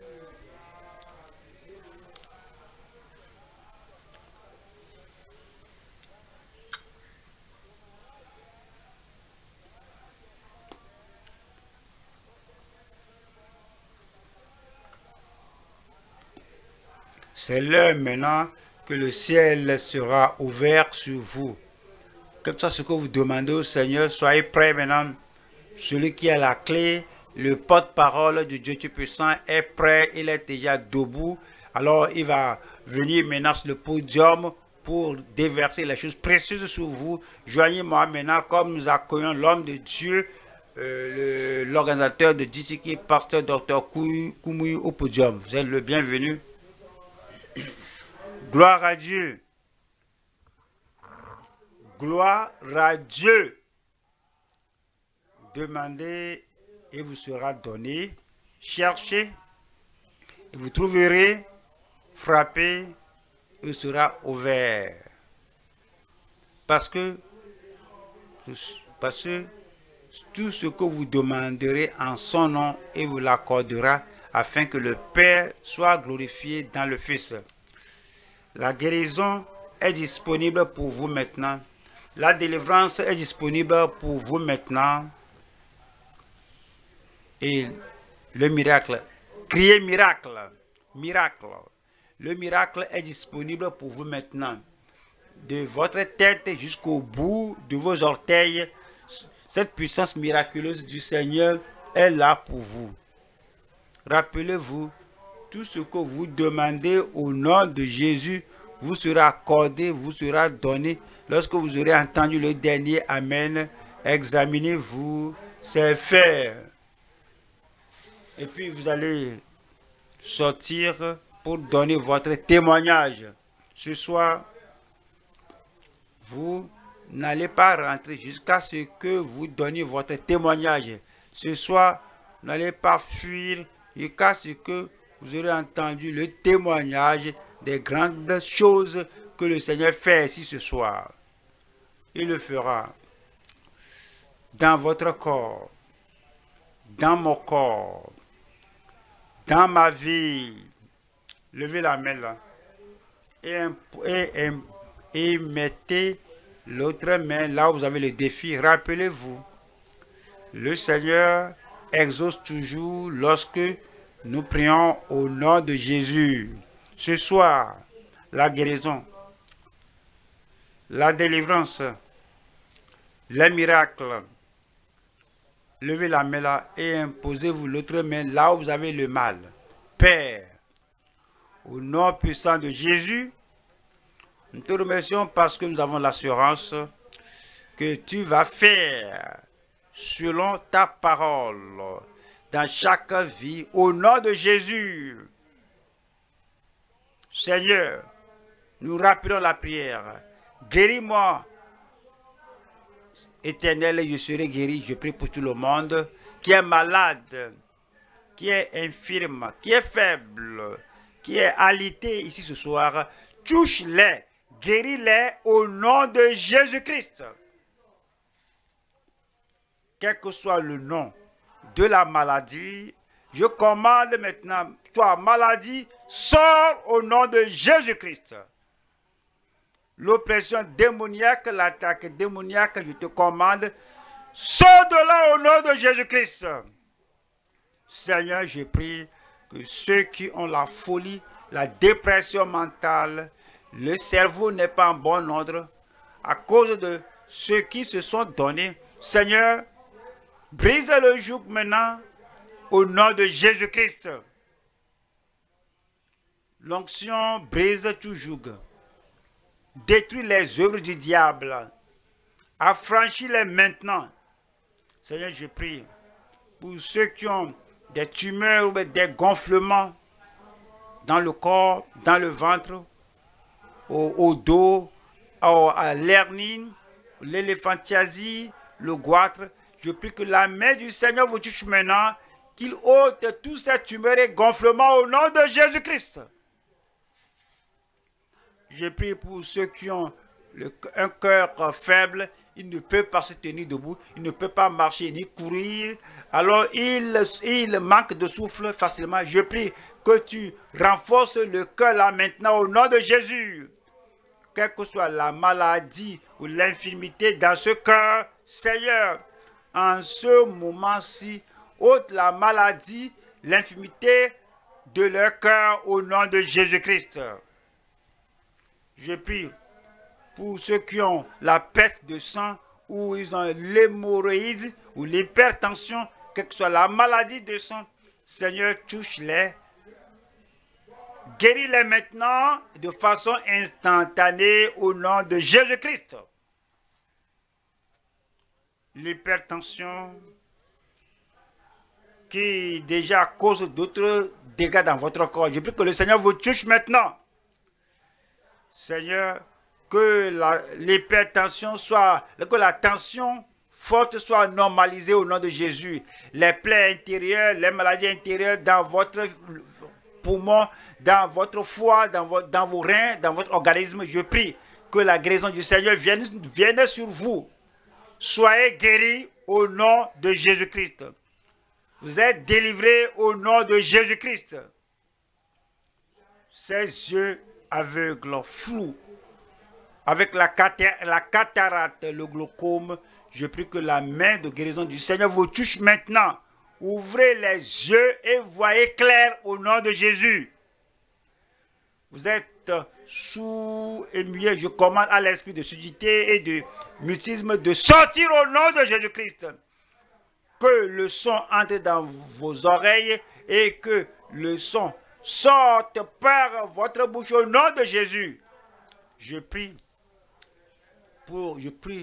C'est l'heure maintenant que le ciel sera ouvert sur vous. Comme ça, ce que vous demandez au Seigneur, soyez prêts maintenant. Celui qui a la clé, le porte-parole du Dieu Tout-Puissant est prêt, il est déjà debout. Alors, il va venir maintenant sur le podium pour déverser les choses précieuses sur vous. Joignez-moi maintenant comme nous accueillons l'homme de Dieu, l'organisateur de Disiki, pasteur Dr Koumoui au podium. Vous êtes le bienvenu. Gloire à Dieu. Gloire à Dieu. Demandez et vous sera donné. Cherchez et vous trouverez. Frappez et vous sera ouvert. Parce que tout ce que vous demanderez en son nom, il vous l'accordera afin que le Père soit glorifié dans le Fils. La guérison est disponible pour vous maintenant. La délivrance est disponible pour vous maintenant. Et le miracle, criez miracle, miracle. Le miracle est disponible pour vous maintenant. De votre tête jusqu'au bout de vos orteils, cette puissance miraculeuse du Seigneur est là pour vous. Rappelez-vous, tout ce que vous demandez au nom de Jésus vous sera accordé, vous sera donné. Lorsque vous aurez entendu le dernier Amen, examinez-vous, c'est fait. Et puis vous allez sortir pour donner votre témoignage. Ce soir, vous n'allez pas rentrer jusqu'à ce que vous donniez votre témoignage. Ce soir, vous n'allez pas fuir jusqu'à ce que vous aurez entendu le témoignage des grandes choses que le Seigneur fait ici ce soir. Il le fera dans votre corps, dans mon corps, dans ma vie. Levez la main là et mettez l'autre main là où vous avez le défi. Rappelez-vous, le Seigneur exauce toujours lorsque nous prions au nom de Jésus. Ce soir, la guérison, la délivrance, les miracles. Levez la main là et imposez-vous l'autre main là où vous avez le mal. Père, au nom puissant de Jésus, nous te remercions parce que nous avons l'assurance que tu vas faire selon ta parole dans chaque vie au nom de Jésus. Seigneur, nous rappelons la prière. Guéris-moi, Éternel, je serai guéri. Je prie pour tout le monde qui est malade, qui est infirme, qui est faible, qui est alité ici ce soir. Touche-les, guéris-les au nom de Jésus-Christ. Quel que soit le nom de la maladie, je commande maintenant, toi, maladie, sors au nom de Jésus-Christ. L'oppression démoniaque, l'attaque démoniaque, je te commande, sors de là au nom de Jésus-Christ. Seigneur, je prie que ceux qui ont la folie, la dépression mentale, le cerveau n'est pas en bon ordre, à cause de ceux qui se sont donnés, Seigneur, brise le joug maintenant au nom de Jésus-Christ. L'onction brise tout joug. Détruis les œuvres du diable. Affranchis-les maintenant. Seigneur, je prie pour ceux qui ont des tumeurs ou des gonflements dans le corps, dans le ventre, au dos, à l'hernie, l'éléphantiasie, le goitre. Je prie que la main du Seigneur vous touche maintenant, qu'il ôte tous ces tumeurs et gonflements au nom de Jésus-Christ. Je prie pour ceux qui ont un cœur faible, ils ne peuvent pas se tenir debout, ils ne peuvent pas marcher ni courir, alors ils manquent de souffle facilement. Je prie que tu renforces le cœur là maintenant au nom de Jésus. Quelle que soit la maladie ou l'infirmité dans ce cœur, Seigneur, en ce moment-ci, ôte la maladie, l'infirmité de leur cœur au nom de Jésus-Christ. Je prie pour ceux qui ont la perte de sang ou ils ont l'hémorroïde ou l'hypertension, quelle que soit la maladie de sang, Seigneur, touche-les. Guéris-les maintenant de façon instantanée au nom de Jésus-Christ. L'hypertension qui déjà cause d'autres dégâts dans votre corps. Je prie que le Seigneur vous touche maintenant. Seigneur, que l'hypertension soit, que la tension forte soit normalisée au nom de Jésus. Les plaies intérieures, les maladies intérieures dans votre poumon, dans votre foie, dans vos reins, dans votre organisme, je prie que la guérison du Seigneur vienne sur vous. Soyez guéris au nom de Jésus-Christ. Vous êtes délivrés au nom de Jésus-Christ. Ces yeux aveugles, flous, avec la cataracte, le glaucome, je prie que la main de guérison du Seigneur vous touche maintenant. Ouvrez les yeux et voyez clair au nom de Jésus. Vous êtes sourds et muets. Je commande à l'esprit de surdité et de mutisme de sortir au nom de Jésus-Christ. Que le son entre dans vos oreilles et que le son sorte par votre bouche au nom de Jésus. Je prie pour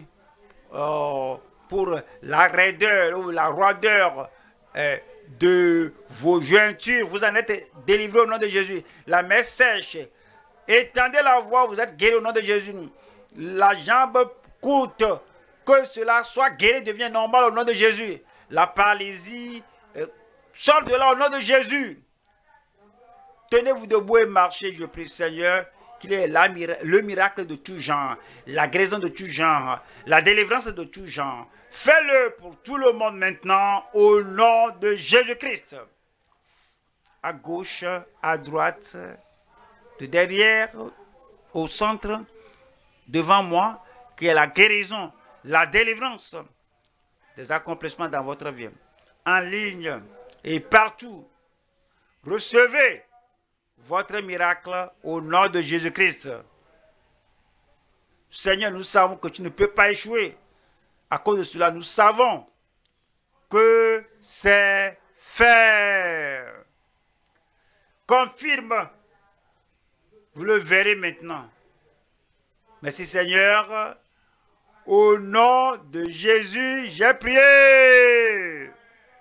la raideur ou la roideur de vos jointures. Vous en êtes délivrés au nom de Jésus. La main sèche. Étendez la voix, vous êtes guéris au nom de Jésus. La jambe courte, que cela soit guéri, devient normal au nom de Jésus. La paralysie, sort de là au nom de Jésus. Tenez-vous debout et marchez, je prie, Seigneur, qu'il ait le miracle de tout genre, la guérison de tout genre, la délivrance de tout genre. Fais-le pour tout le monde maintenant, au nom de Jésus-Christ. À gauche, à droite, de derrière, au centre, devant moi, qu'il y ait la guérison, la délivrance, des accomplissements dans votre vie, en ligne et partout. Recevez votre miracle au nom de Jésus-Christ. Seigneur, nous savons que tu ne peux pas échouer. À cause de cela, nous savons que c'est fait. Confirme. Vous le verrez maintenant. Merci Seigneur. Au nom de Jésus, j'ai prié.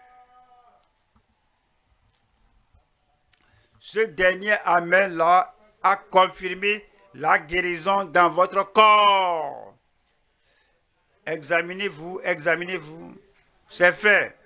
Ce dernier Amen-là a confirmé la guérison dans votre corps. Examinez-vous, examinez-vous. C'est fait.